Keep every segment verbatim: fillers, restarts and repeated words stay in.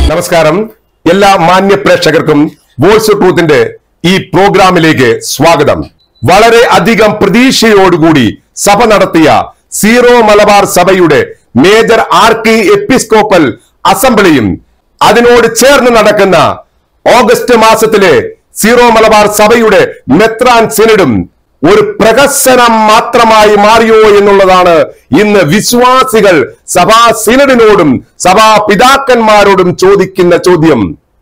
നമസ്കാരം. എല്ലാ മാന്യ പ്രേക്ഷകർക്കും വോയിസ് ഓഫ് ട്രൂത്തിന്റെ ഈ പ്രോഗ്രാമിലേക്ക് സ്വാഗതം. വളരെ അധികം പ്രതീക്ഷയോടുകൂടി സഭ നടത്തിയ സീറോ മലബാർ സഭയുടെ മേജർ ആർക്കി എപ്പിസ്കോപ്പൽ അസംബ്ലിയും അതിനോട് ചേർന്ന് നടക്കുന്ന ഓഗസ്റ്റ് മാസത്തിലെ സീറോ മലബാർ സഭയുടെ മെത്രാൻ സിനഡും ഒരു പ്രഹസനം മാത്രമായി മാറിയോ എന്നുള്ളതാണ് ഇന്ന് വിശ്വാസികൾ സഭാ സിനഡിനോടും സഭാ പിതാക്കന്മാരോടും ചോദിക്കുന്ന ചോദ്യം.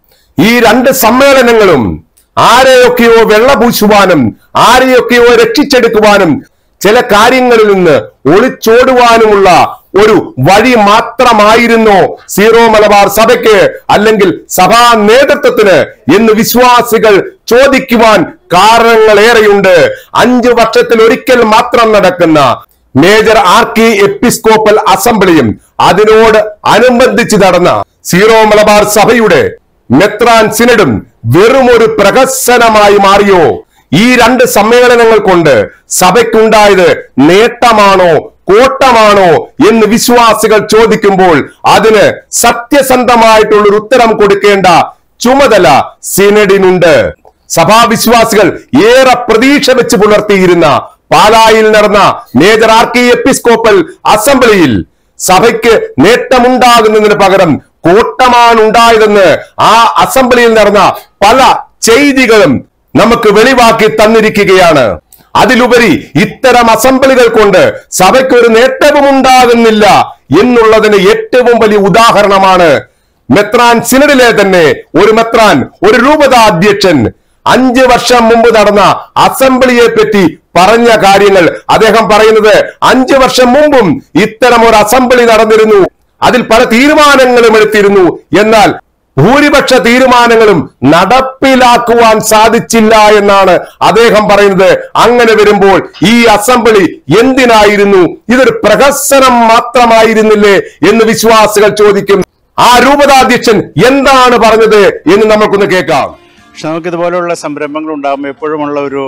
ഈ രണ്ട് സമ്മേളനങ്ങളും ആരെയൊക്കെയോ വെള്ളപൂശുവാനും ആരെയൊക്കെയോ രക്ഷിച്ചെടുക്കുവാനും ചില കാര്യങ്ങളിൽ നിന്ന് ഒളിച്ചോടുവാനുമുള്ള ഒരു വഴി മാത്രമായിരുന്നോ സീറോ മലബാർ സഭയ്ക്ക് അല്ലെങ്കിൽ സഭാ നേതൃത്വത്തിന് എന്ന് വിശ്വാസികൾ ചോദിക്കുവാൻ കാരണങ്ങളേറെയുണ്ട്. അഞ്ചു വർഷത്തിൽ ഒരിക്കൽ മാത്രം നടക്കുന്ന മേജർ ആർക്കി എപ്പിസ്കോപ്പൽ അസംബ്ലിയും അതിനോട് അനുബന്ധിച്ച് നടന്ന സീറോ മലബാർ സഭയുടെ മെത്രാൻ സിനഡും വെറും ഒരു പ്രഹസനമായി മാറിയോ? ഈ രണ്ട് സമ്മേളനങ്ങൾ കൊണ്ട് സഭയ്ക്കുണ്ടായത് നേട്ടമാണോ കോട്ടമാണോ എന്ന് വിശ്വാസികൾ ചോദിക്കുമ്പോൾ അതിന് സത്യസന്ധമായിട്ടുള്ളൊരു ഉത്തരം കൊടുക്കേണ്ട ചുമതല സിനഡിനുണ്ട്. സഭാവിശ്വാസികൾ ഏറെ പ്രതീക്ഷ വെച്ച് പുലർത്തിയിരുന്ന പാലായിൽ നടന്ന മേജർ ആർക്കി എപ്പിസ്കോപ്പൽ അസംബ്ലിയിൽ സഭയ്ക്ക് നേട്ടമുണ്ടാകുന്നതിന് പകരം കോട്ടമാണ് ഉണ്ടായതെന്ന് ആ അസംബ്ലിയിൽ നടന്ന പല ചെയ്തികളും നമുക്ക് വെളിവാക്കി തന്നിരിക്കുകയാണ്. അതിലുപരി ഇത്തരം അസംബ്ലികൾ കൊണ്ട് സഭയ്ക്കൊരു നേട്ടവും ഉണ്ടാകുന്നില്ല എന്നുള്ളതിന് ഏറ്റവും വലിയ ഉദാഹരണമാണ് മെത്രാൻ സിനഡിലെ തന്നെ ഒരു മെത്രാൻ, ഒരു രൂപതാധ്യക്ഷൻ അഞ്ച് വർഷം മുമ്പ് നടന്ന അസംബ്ലിയെ പറ്റി പറഞ്ഞ കാര്യങ്ങൾ. അദ്ദേഹം പറയുന്നത് അഞ്ചു വർഷം മുമ്പും ഇത്തരം ഒരു അസംബ്ലി നടന്നിരുന്നു, അതിൽ പല തീരുമാനങ്ങളും എടുത്തിരുന്നു, എന്നാൽ ഭൂരിപക്ഷ തീരുമാനങ്ങളും നടപ്പിലാക്കുവാൻ സാധിച്ചില്ല എന്നാണ് അദ്ദേഹം പറയുന്നത്. അങ്ങനെ വരുമ്പോൾ ഈ അസംബ്ലി എന്തിനായിരുന്നു? ഇതൊരു പ്രഹസനം മാത്രമായിരുന്നില്ലേ എന്ന് വിശ്വാസികൾ ചോദിക്കും. ആ രൂപതാധ്യക്ഷൻ എന്താണ് പറഞ്ഞത് എന്ന് നമുക്കൊന്ന് കേൾക്കാം. പക്ഷെ നമുക്കിതുപോലുള്ള സംരംഭങ്ങൾ ഉണ്ടാകുമ്പോൾ എപ്പോഴുമുള്ള ഒരു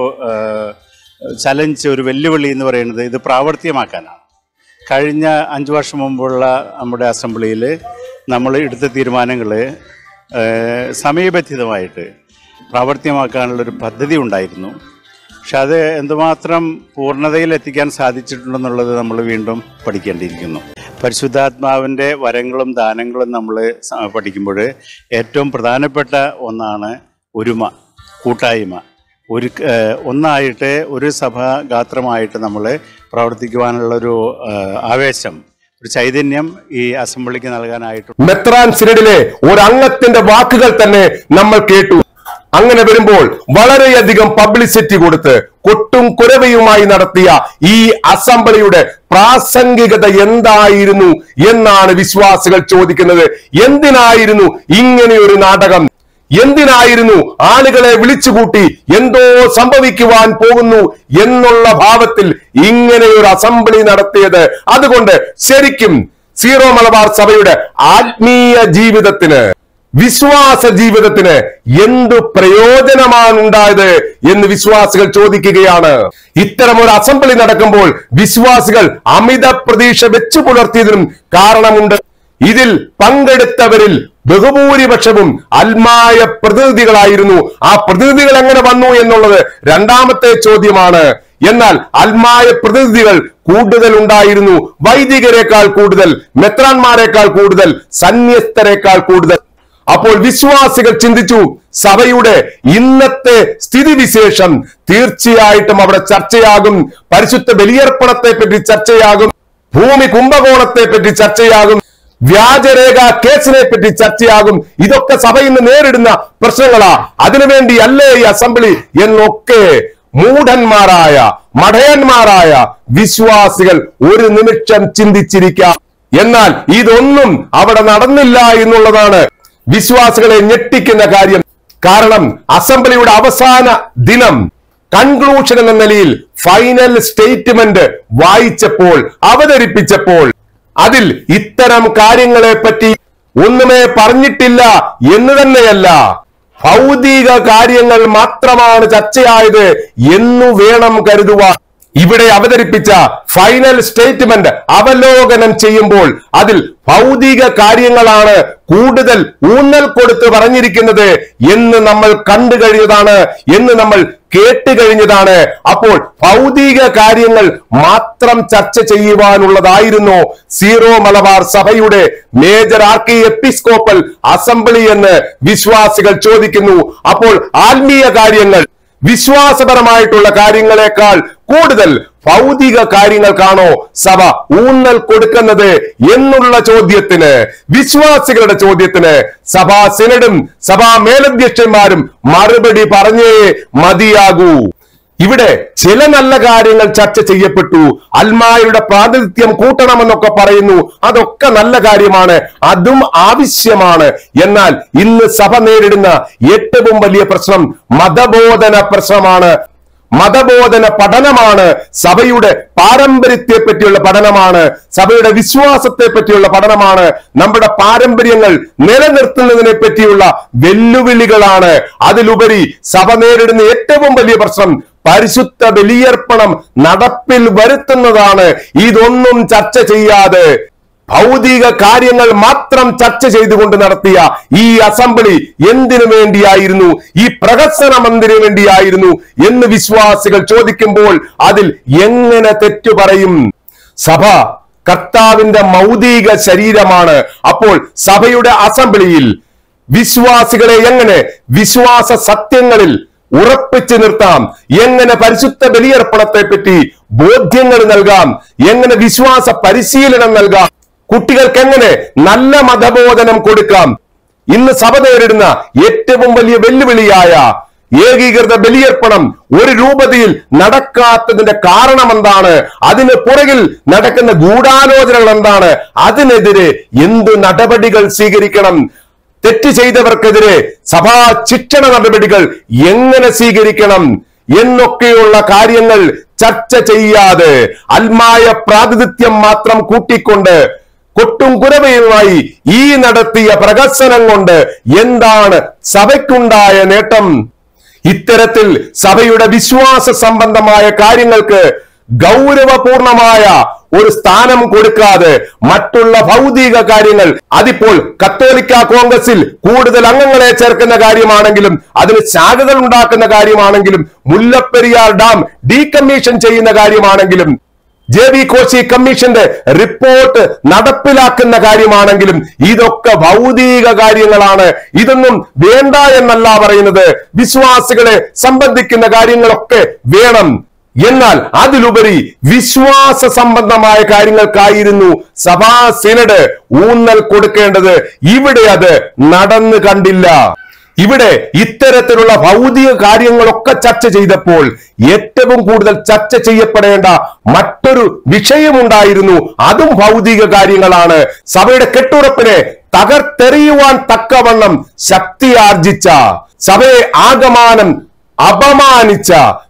ചലഞ്ച്, ഒരു വെല്ലുവിളി എന്ന് പറയുന്നത് ഇത് പ്രാവർത്തികമാക്കാനാണ്. കഴിഞ്ഞ അഞ്ചു വർഷം മുമ്പുള്ള നമ്മുടെ അസംബ്ലിയിൽ നമ്മൾ എടുത്ത തീരുമാനങ്ങൾ സമയബന്ധിതമായിട്ട് പ്രാവർത്തികമാക്കാനുള്ളൊരു പദ്ധതി ഉണ്ടായിരുന്നു. പക്ഷെ അത് എന്തുമാത്രം പൂർണ്ണതയിൽ എത്തിക്കാൻ സാധിച്ചിട്ടുണ്ടെന്നുള്ളത് നമ്മൾ വീണ്ടും പഠിക്കേണ്ടിയിരിക്കുന്നു. പരിശുദ്ധാത്മാവിൻ്റെ വരങ്ങളും ദാനങ്ങളും നമ്മൾ പഠിക്കുമ്പോൾ ഏറ്റവും പ്രധാനപ്പെട്ട ഒന്നാണ് ഒരുമ, കൂട്ടായ്മ. ഒരു ഒന്നായിട്ട് ഒരു സഭാഗാത്രമായിട്ട് നമ്മൾ പ്രവർത്തിക്കുവാനുള്ളൊരു ആവേശം, ഒരു ചൈതന്യം ഈ അസംബ്ലിക്ക് നൽകാനായിട്ട് മെത്രാൻ സിനഡിലെ ഒരു അംഗത്തിന്റെ വാക്കുകൾ തന്നെ നമ്മൾ കേട്ടു. അങ്ങനെ വരുമ്പോൾ വളരെയധികം പബ്ലിസിറ്റി കൊടുത്ത് കൊട്ടും കുരവയുമായി നടത്തിയ ഈ അസംബ്ലിയുടെ പ്രാസംഗികത എന്തായിരുന്നു എന്നാണ് വിശ്വാസികൾ ചോദിക്കുന്നത്. എന്തിനായിരുന്നു ഇങ്ങനെയൊരു നാടകം? എന്തിനായിരുന്നു ആളുകളെ വിളിച്ചുകൂട്ടി എന്തോ സംഭവിക്കുവാൻ പോകുന്നു എന്നുള്ള ഭാവത്തിൽ ഇങ്ങനെ ഒരു അസംബ്ലി നടത്തിയത്? അതുകൊണ്ട് ശരിക്കും സീറോ മലബാർ സഭയുടെ ആത്മീയ ജീവിതത്തിന്, വിശ്വാസ ജീവിതത്തിന് എന്തു പ്രയോജനമാണ് ഉണ്ടായത് എന്ന് വിശ്വാസികൾ ചോദിക്കുകയാണ്. ഇത്തരം ഒരു അസംബ്ലി നടക്കുമ്പോൾ വിശ്വാസികൾ അമിത പ്രതീക്ഷ വെച്ചു പുലർത്തിയതിനും കാരണമുണ്ട്. ഇതിൽ പങ്കെടുത്തവരിൽ ബഹുഭൂരിപക്ഷവും അൽമായ പ്രതിനിധികളായിരുന്നു. ആ പ്രതിനിധികൾ എങ്ങനെ വന്നു എന്നുള്ളത് രണ്ടാമത്തെ ചോദ്യമാണ്. എന്നാൽ അൽമായ പ്രതിനിധികൾ കൂടുതൽ ഉണ്ടായിരുന്നു. വൈദികരെക്കാൾ കൂടുതൽ, മെത്രാന്മാരെക്കാൾ കൂടുതൽ, സന്യസ്തരെക്കാൾ കൂടുതൽ. അപ്പോൾ വിശ്വാസികൾ ചിന്തിച്ചു, സഭയുടെ ഇന്നത്തെ സ്ഥിതിവിശേഷം തീർച്ചയായിട്ടും അവിടെ ചർച്ചയാകും. പരിശുദ്ധ ബലിയർപ്പണത്തെ പറ്റി ചർച്ചയാകും, ഭൂമി കുംഭകോണത്തെ പറ്റി ചർച്ചയാകും, വ്യാജരേഖ കേസിനെ പറ്റി ചർച്ചയാകും. ഇതൊക്കെ സഭ ഇന്ന് നേരിടുന്ന പ്രശ്നങ്ങളാ. അതിനുവേണ്ടി അല്ലേ ഈ അസംബ്ലി എന്നൊക്കെ മൂഢന്മാരായ മഠയന്മാരായ വിശ്വാസികൾ ഒരു നിമിഷം ചിന്തിച്ചിരിക്കാം. എന്നാൽ ഇതൊന്നും അവിടെ നടന്നില്ല എന്നുള്ളതാണ് വിശ്വാസികളെ ഞെട്ടിക്കുന്ന കാര്യം. കാരണം അസംബ്ലിയുടെ അവസാന ദിനം കൺക്ലൂഷൻ എന്ന നിലയിൽ ഫൈനൽ സ്റ്റേറ്റ്മെന്റ് വായിച്ചപ്പോൾ, അവതരിപ്പിച്ചപ്പോൾ അതിൽ ഇത്തരം കാര്യങ്ങളെ പറ്റി ഒന്നുമേ പറഞ്ഞിട്ടില്ല എന്ന് തന്നെയല്ല, ഭൗതിക കാര്യങ്ങൾ മാത്രമാണ് ചർച്ചയായത് എന്നു വേണം കരുതുവാൻ. ഇവിടെ അവതരിപ്പിച്ച ഫൈനൽ സ്റ്റേറ്റ്മെന്റ് അവലോകനം ചെയ്യുമ്പോൾ അതിൽ ഭൗതിക കാര്യങ്ങളാണ് കൂടുതൽ ഊന്നൽ കൊടുത്ത് പറഞ്ഞിരിക്കുന്നത് എന്ന് നമ്മൾ കണ്ടു കഴിഞ്ഞതാണ്, എന്ന് നമ്മൾ കേട്ട് കഴിഞ്ഞതാണ്. അപ്പോൾ ഭൗതിക കാര്യങ്ങൾ മാത്രം ചർച്ച ചെയ്യുവാനുള്ളതായിരുന്നു സീറോ മലബാർ സഭയുടെ മേജർ ആർക്കി എപ്പിസ്കോപ്പൽ അസംബ്ലി എന്ന് വിശ്വാസികൾ ചോദിക്കുന്നു. അപ്പോൾ ആത്മീയ കാര്യങ്ങൾ, വിശ്വാസപരമായിട്ടുള്ള കാര്യങ്ങളെക്കാൾ കൂടുതൽ ഭൗതിക കാര്യങ്ങൾക്കാണോ സഭ ഊന്നൽ കൊടുക്കുന്നത് എന്നുള്ള ചോദ്യത്തിന്, വിശ്വാസികളുടെ ചോദ്യത്തിന് സഭാ സിനഡും സഭാ മേലധ്യക്ഷന്മാരും മറുപടി പറഞ്ഞേ മതിയാകൂ. ഇവിടെ ചില നല്ല കാര്യങ്ങൾ ചർച്ച ചെയ്യപ്പെട്ടു. അൽമായരുടെ പ്രാതിനിധ്യം കൂട്ടണമെന്നൊക്കെ പറയുന്നു. അതൊക്കെ നല്ല കാര്യമാണ്, അതും ആവശ്യമാണ്. എന്നാൽ ഇന്ന് സഭ നേരിടുന്ന ഏറ്റവും വലിയ പ്രശ്നം മതബോധന പ്രശ്നമാണ്. മതബോധന പഠനമാണ്. സഭയുടെ പാരമ്പര്യത്തെ പറ്റിയുള്ള പഠനമാണ്. സഭയുടെ വിശ്വാസത്തെ പറ്റിയുള്ള പഠനമാണ്. നമ്മുടെ പാരമ്പര്യങ്ങൾ നിലനിർത്തുന്നതിനെ പറ്റിയുള്ള വെല്ലുവിളികളാണ്. അതിലുപരി സഭ നേരിടുന്ന ഏറ്റവും വലിയ പ്രശ്നം പരിശുദ്ധ ബലിയർപ്പണം നടപ്പിൽ വരുത്തുന്നതാണ്. ഇതൊന്നും ചർച്ച ചെയ്യാതെ ഭൗതിക കാര്യങ്ങൾ മാത്രം ചർച്ച ചെയ്തുകൊണ്ട് നടത്തിയ ഈ അസംബ്ലി എന്തിനു വേണ്ടിയായിരുന്നു, ഈ പ്രഹസനം എന്തിനു വേണ്ടിയായിരുന്നു എന്ന് വിശ്വാസികൾ ചോദിക്കുമ്പോൾ അതിൽ എങ്ങനെ തെറ്റു പറയും? സഭ കർത്താവിന്റെ മൗതിക ശരീരമാണ്. അപ്പോൾ സഭയുടെ അസംബ്ലിയിൽ വിശ്വാസികളെ എങ്ങനെ വിശ്വാസ സത്യങ്ങളിൽ ഉറപ്പിച്ചു നിർത്താം, എങ്ങനെ പരിശുദ്ധ ബലിയർപ്പണത്തെ പറ്റി ബോധ്യങ്ങൾ നൽകാം, എങ്ങനെ വിശ്വാസ പരിശീലനം നൽകാം, കുട്ടികൾക്ക് എങ്ങനെ നല്ല മതബോധനം കൊടുക്കാം? ഇന്ന് സഭ നേരിടുന്ന ഏറ്റവും വലിയ വെല്ലുവിളിയായ ഏകീകൃത ബലിയർപ്പണം ഒരു രൂപതയിൽ നടക്കാത്തതിന്റെ കാരണം എന്താണ്? അതിന് പുറകിൽ നടക്കുന്ന ഗൂഢാലോചനകൾ എന്താണ്? അതിനെതിരെ എന്തു നടപടികൾ സ്വീകരിക്കണം? തെറ്റ് ചെയ്തവർക്കെതിരെ സഭാ ശിക്ഷണ നടപടികൾ എങ്ങനെ സ്വീകരിക്കണം എന്നൊക്കെയുള്ള കാര്യങ്ങൾ ചർച്ച ചെയ്യാതെ അൽമായ പ്രാതിനിധ്യം മാത്രം കൂട്ടിക്കൊണ്ട് കൊട്ടും കുരവയുമായി ഈ നടത്തിയ പ്രഹസനം കൊണ്ട് എന്താണ് സഭയ്ക്കുണ്ടായ നേട്ടം? ഇത്തരത്തിൽ സഭയുടെ വിശ്വാസ സംബന്ധമായ കാര്യങ്ങൾക്ക് ഗൗരവപൂർണമായ ഒരു സ്ഥാനം കൊടുക്കാതെ മറ്റുള്ള ഭൗതിക കാര്യങ്ങൾ, അതിപ്പോൾ കത്തോലിക്ക കോൺഗ്രസിൽ കൂടുതൽ അംഗങ്ങളെ ചേർക്കുന്ന കാര്യമാണെങ്കിലും അതിന് ശാഖകൾ ഉണ്ടാക്കുന്ന കാര്യമാണെങ്കിലും മുല്ലപ്പെരിയാർ ഡാം ഡീകമ്മീഷൻ ചെയ്യുന്ന കാര്യമാണെങ്കിലും ജെ വി കോശി കമ്മീഷന്റെ റിപ്പോർട്ട് നടപ്പിലാക്കുന്ന കാര്യമാണെങ്കിലും ഇതൊക്കെ ഭൗതിക കാര്യങ്ങളാണ്. ഇതൊന്നും വേണ്ട എന്നല്ല പറയുന്നത്. വിശ്വാസികളെ സംബന്ധിക്കുന്ന കാര്യങ്ങളൊക്കെ വേണം. എന്നാൽ അതിലുപരി വിശ്വാസ സംബന്ധമായ കാര്യങ്ങൾക്കായിരുന്നു സഭാ സിനഡ് ഊന്നൽ കൊടുക്കേണ്ടത്. ഇവിടെ അത് നടന്നു കണ്ടില്ല. ഇവിടെ ഇത്തരത്തിലുള്ള ഭൗതിക കാര്യങ്ങളൊക്കെ ചർച്ച ചെയ്തപ്പോൾ ഏറ്റവും കൂടുതൽ ചർച്ച ചെയ്യപ്പെടേണ്ട മറ്റൊരു വിഷയമുണ്ടായിരുന്നു. അതും ഭൗതിക കാര്യങ്ങളാണ്. സഭയുടെ കെട്ടുറപ്പിനെ തകർത്തെറിയുവാൻ തക്കവണ്ണം ശക്തിയാർജിച്ച, സഭയെ ആകമാനം അപമാനിച്ച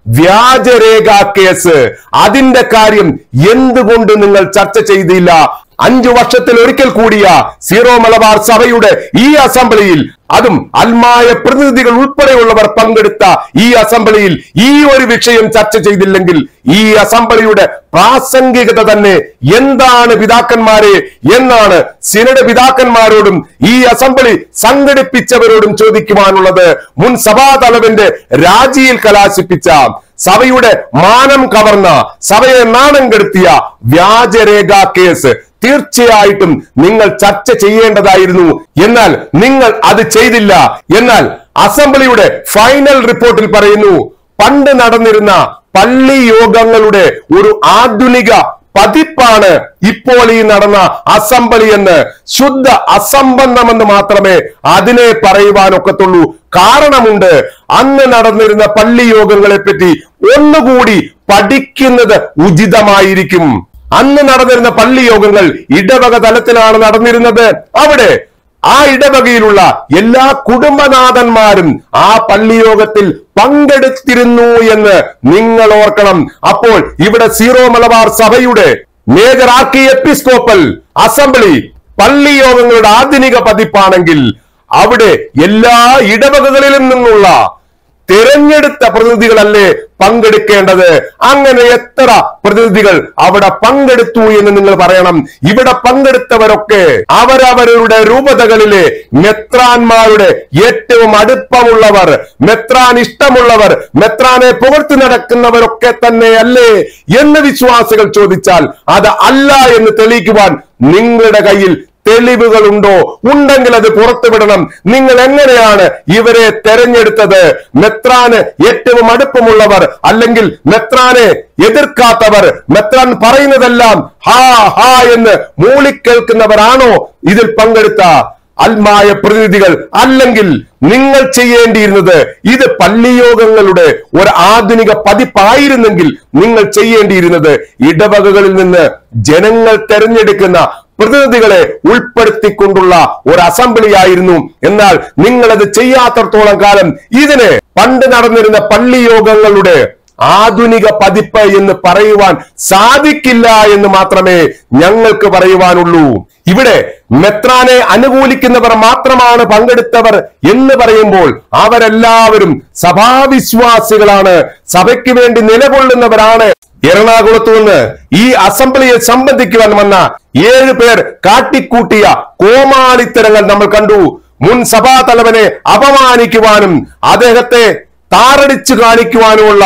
വ്യാജരേഖ കേസ്, അതിന്റെ കാര്യം എന്തുകൊണ്ട് നിങ്ങൾ ചർച്ച ചെയ്തില്ല? അഞ്ചു വർഷത്തിൽ ഒരിക്കൽ കൂടിയ സീറോ മലബാർ സഭയുടെ ഈ അസംബ്ലിയിൽ, അതും അൽമായ പ്രതിനിധികൾ ഉൾപ്പെടെയുള്ളവർ പങ്കെടുത്ത ഈ അസംബ്ലിയിൽ ഈ ഒരു വിഷയം ചർച്ച ചെയ്തില്ലെങ്കിൽ ഈ അസംബ്ലിയുടെ പ്രാസംഗികത തന്നെ എന്താണ് പിതാക്കന്മാരെ എന്നാണ് സിനഡ് പിതാക്കന്മാരോടും ഈ അസംബ്ലി സംഘടിപ്പിച്ചവരോടും ചോദിക്കുവാനുള്ളത്. മുൻ സഭാതലവന്റെ രാജിയിൽ കലാശിപ്പിച്ച, സഭയുടെ മാനം കവർന്ന, സഭയെ നാണം കെടുത്തിയ വ്യാജരേഖ കേസ് തീർച്ചയായിട്ടും നിങ്ങൾ ചർച്ച ചെയ്യേണ്ടതായിരുന്നു. എന്നാൽ നിങ്ങൾ അത് ചെയ്തില്ല. എന്നാൽ അസംബ്ലിയുടെ ഫൈനൽ റിപ്പോർട്ടിൽ പറയുന്നു, പണ്ട് നടന്നിരുന്ന പള്ളി യോഗങ്ങളുടെ ഒരു ആധുനിക പതിപ്പാണ് ഇപ്പോൾ ഈ നടന്ന അസംബ്ലി എന്ന്. ശുദ്ധ അസംബന്ധമെന്ന് മാത്രമേ അതിനെ പറയുവാനൊക്കത്തുള്ളൂ. കാരണമുണ്ട്. അന്ന് നടന്നിരുന്ന പള്ളി യോഗങ്ങളെ പറ്റി ഒന്നുകൂടി പഠിക്കുന്നത് ഉചിതമായിരിക്കും. അന്ന് നടന്നിരുന്ന പള്ളി യോഗങ്ങൾ ഇടവക തലത്തിലാണ് നടന്നിരുന്നത്. അവിടെ ആ ഇടവകയിലുള്ള എല്ലാ കുടുംബനാഥന്മാരും ആ പള്ളിയോഗത്തിൽ പങ്കെടുത്തിരുന്നു എന്ന് നിങ്ങൾ ഓർക്കണം. അപ്പോൾ ഇവിടെ സീറോ മലബാർ സഭയുടെ മേജർ ആർക്കി എപ്പിസ്കോപ്പൽ അസംബ്ലി പള്ളി യോഗങ്ങളുടെ ആധുനിക പതിപ്പാണെങ്കിൽ അവിടെ എല്ലാ ഇടവകകളിലും നിന്നുള്ള തിരഞ്ഞെടുത്ത പ്രതിനിധികളല്ലേ പങ്കെടുക്കേണ്ടത്. അങ്ങനെ എത്ര പ്രതിനിധികൾ അവിടെ പങ്കെടുത്തു എന്ന് നിങ്ങൾ പറയണം. ഇവിടെ പങ്കെടുത്തവരൊക്കെ അവരവരുടെ രൂപതകളിലെ മെത്രാന്മാരുടെ ഏറ്റവും അടുപ്പമുള്ളവർ, മെത്രാൻ ഇഷ്ടമുള്ളവർ, മെത്രാനെ പുകഴ്ത്തി നടക്കുന്നവരൊക്കെ തന്നെയല്ലേ എന്ന് വിശ്വാസികൾ ചോദിച്ചാൽ അത് അല്ല എന്ന് തെളിയിക്കുവാൻ നിങ്ങളുടെ കയ്യിൽ തെളിവുകളുണ്ടോ? ഉണ്ടെങ്കിൽ അത് പുറത്തുവിടണം. നിങ്ങൾ എങ്ങനെയാണ് ഇവരെ തെരഞ്ഞെടുത്തത്? മെത്രാന് ഏറ്റവും അടുപ്പമുള്ളവർ അല്ലെങ്കിൽ മെത്രാനെ എതിർക്കാത്തവർ, മെത്രാൻ പറയുന്നതെല്ലാം ഹാ ഹാ എന്ന് മൂളിക്കേൾക്കുന്നവരാണോ ഇതിൽ പങ്കെടുത്ത അൽമായ പ്രതിനിധികൾ? അല്ലെങ്കിൽ നിങ്ങൾ ചെയ്യേണ്ടിയിരുന്നത് ഇത് പള്ളിയോഗങ്ങളുടെ ഒരു ആധുനിക പതിപ്പായിരുന്നെങ്കിൽ നിങ്ങൾ ചെയ്യേണ്ടിയിരുന്നത് ഇടവകകളിൽ നിന്ന് ജനങ്ങൾ തെരഞ്ഞെടുക്കുന്ന പ്രതിനിധികളെ ഉൾപ്പെടുത്തിക്കൊണ്ടുള്ള ഒരു അസംബ്ലി ആയിരുന്നു. എന്നാൽ നിങ്ങളത് ചെയ്യാത്തടത്തോളം കാലം ഇതിനെ പണ്ട് നടന്നിരുന്ന പള്ളിയോഗങ്ങളുടെ ആധുനിക പതിപ്പ് എന്ന് പറയുവാൻ സാധിക്കില്ല എന്ന് മാത്രമേ ഞങ്ങൾക്ക് പറയുവാനുള്ളൂ. ഇവിടെ മെത്രാനെ അനുകൂലിക്കുന്നവർ മാത്രമാണ് പങ്കെടുത്തവർ എന്ന് പറയുമ്പോൾ അവരെല്ലാവരും സഭാവിശ്വാസികളാണ്, സഭയ്ക്ക് വേണ്ടി നിലകൊള്ളുന്നവരാണ്. എറണാകുളത്തു നിന്ന് ഈ അസംബ്ലിയെ സംബന്ധിക്കുവാൻ വന്ന ഏഴ് പേർ കാട്ടിക്കൂട്ടിയ കോമാളിത്തരങ്ങൾ നമ്മൾ കണ്ടു. മുൻ സഭാ തലവനെ അപമാനിക്കുവാനും അദ്ദേഹത്തെ താറടിച്ചു കാണിക്കുവാനുമുള്ള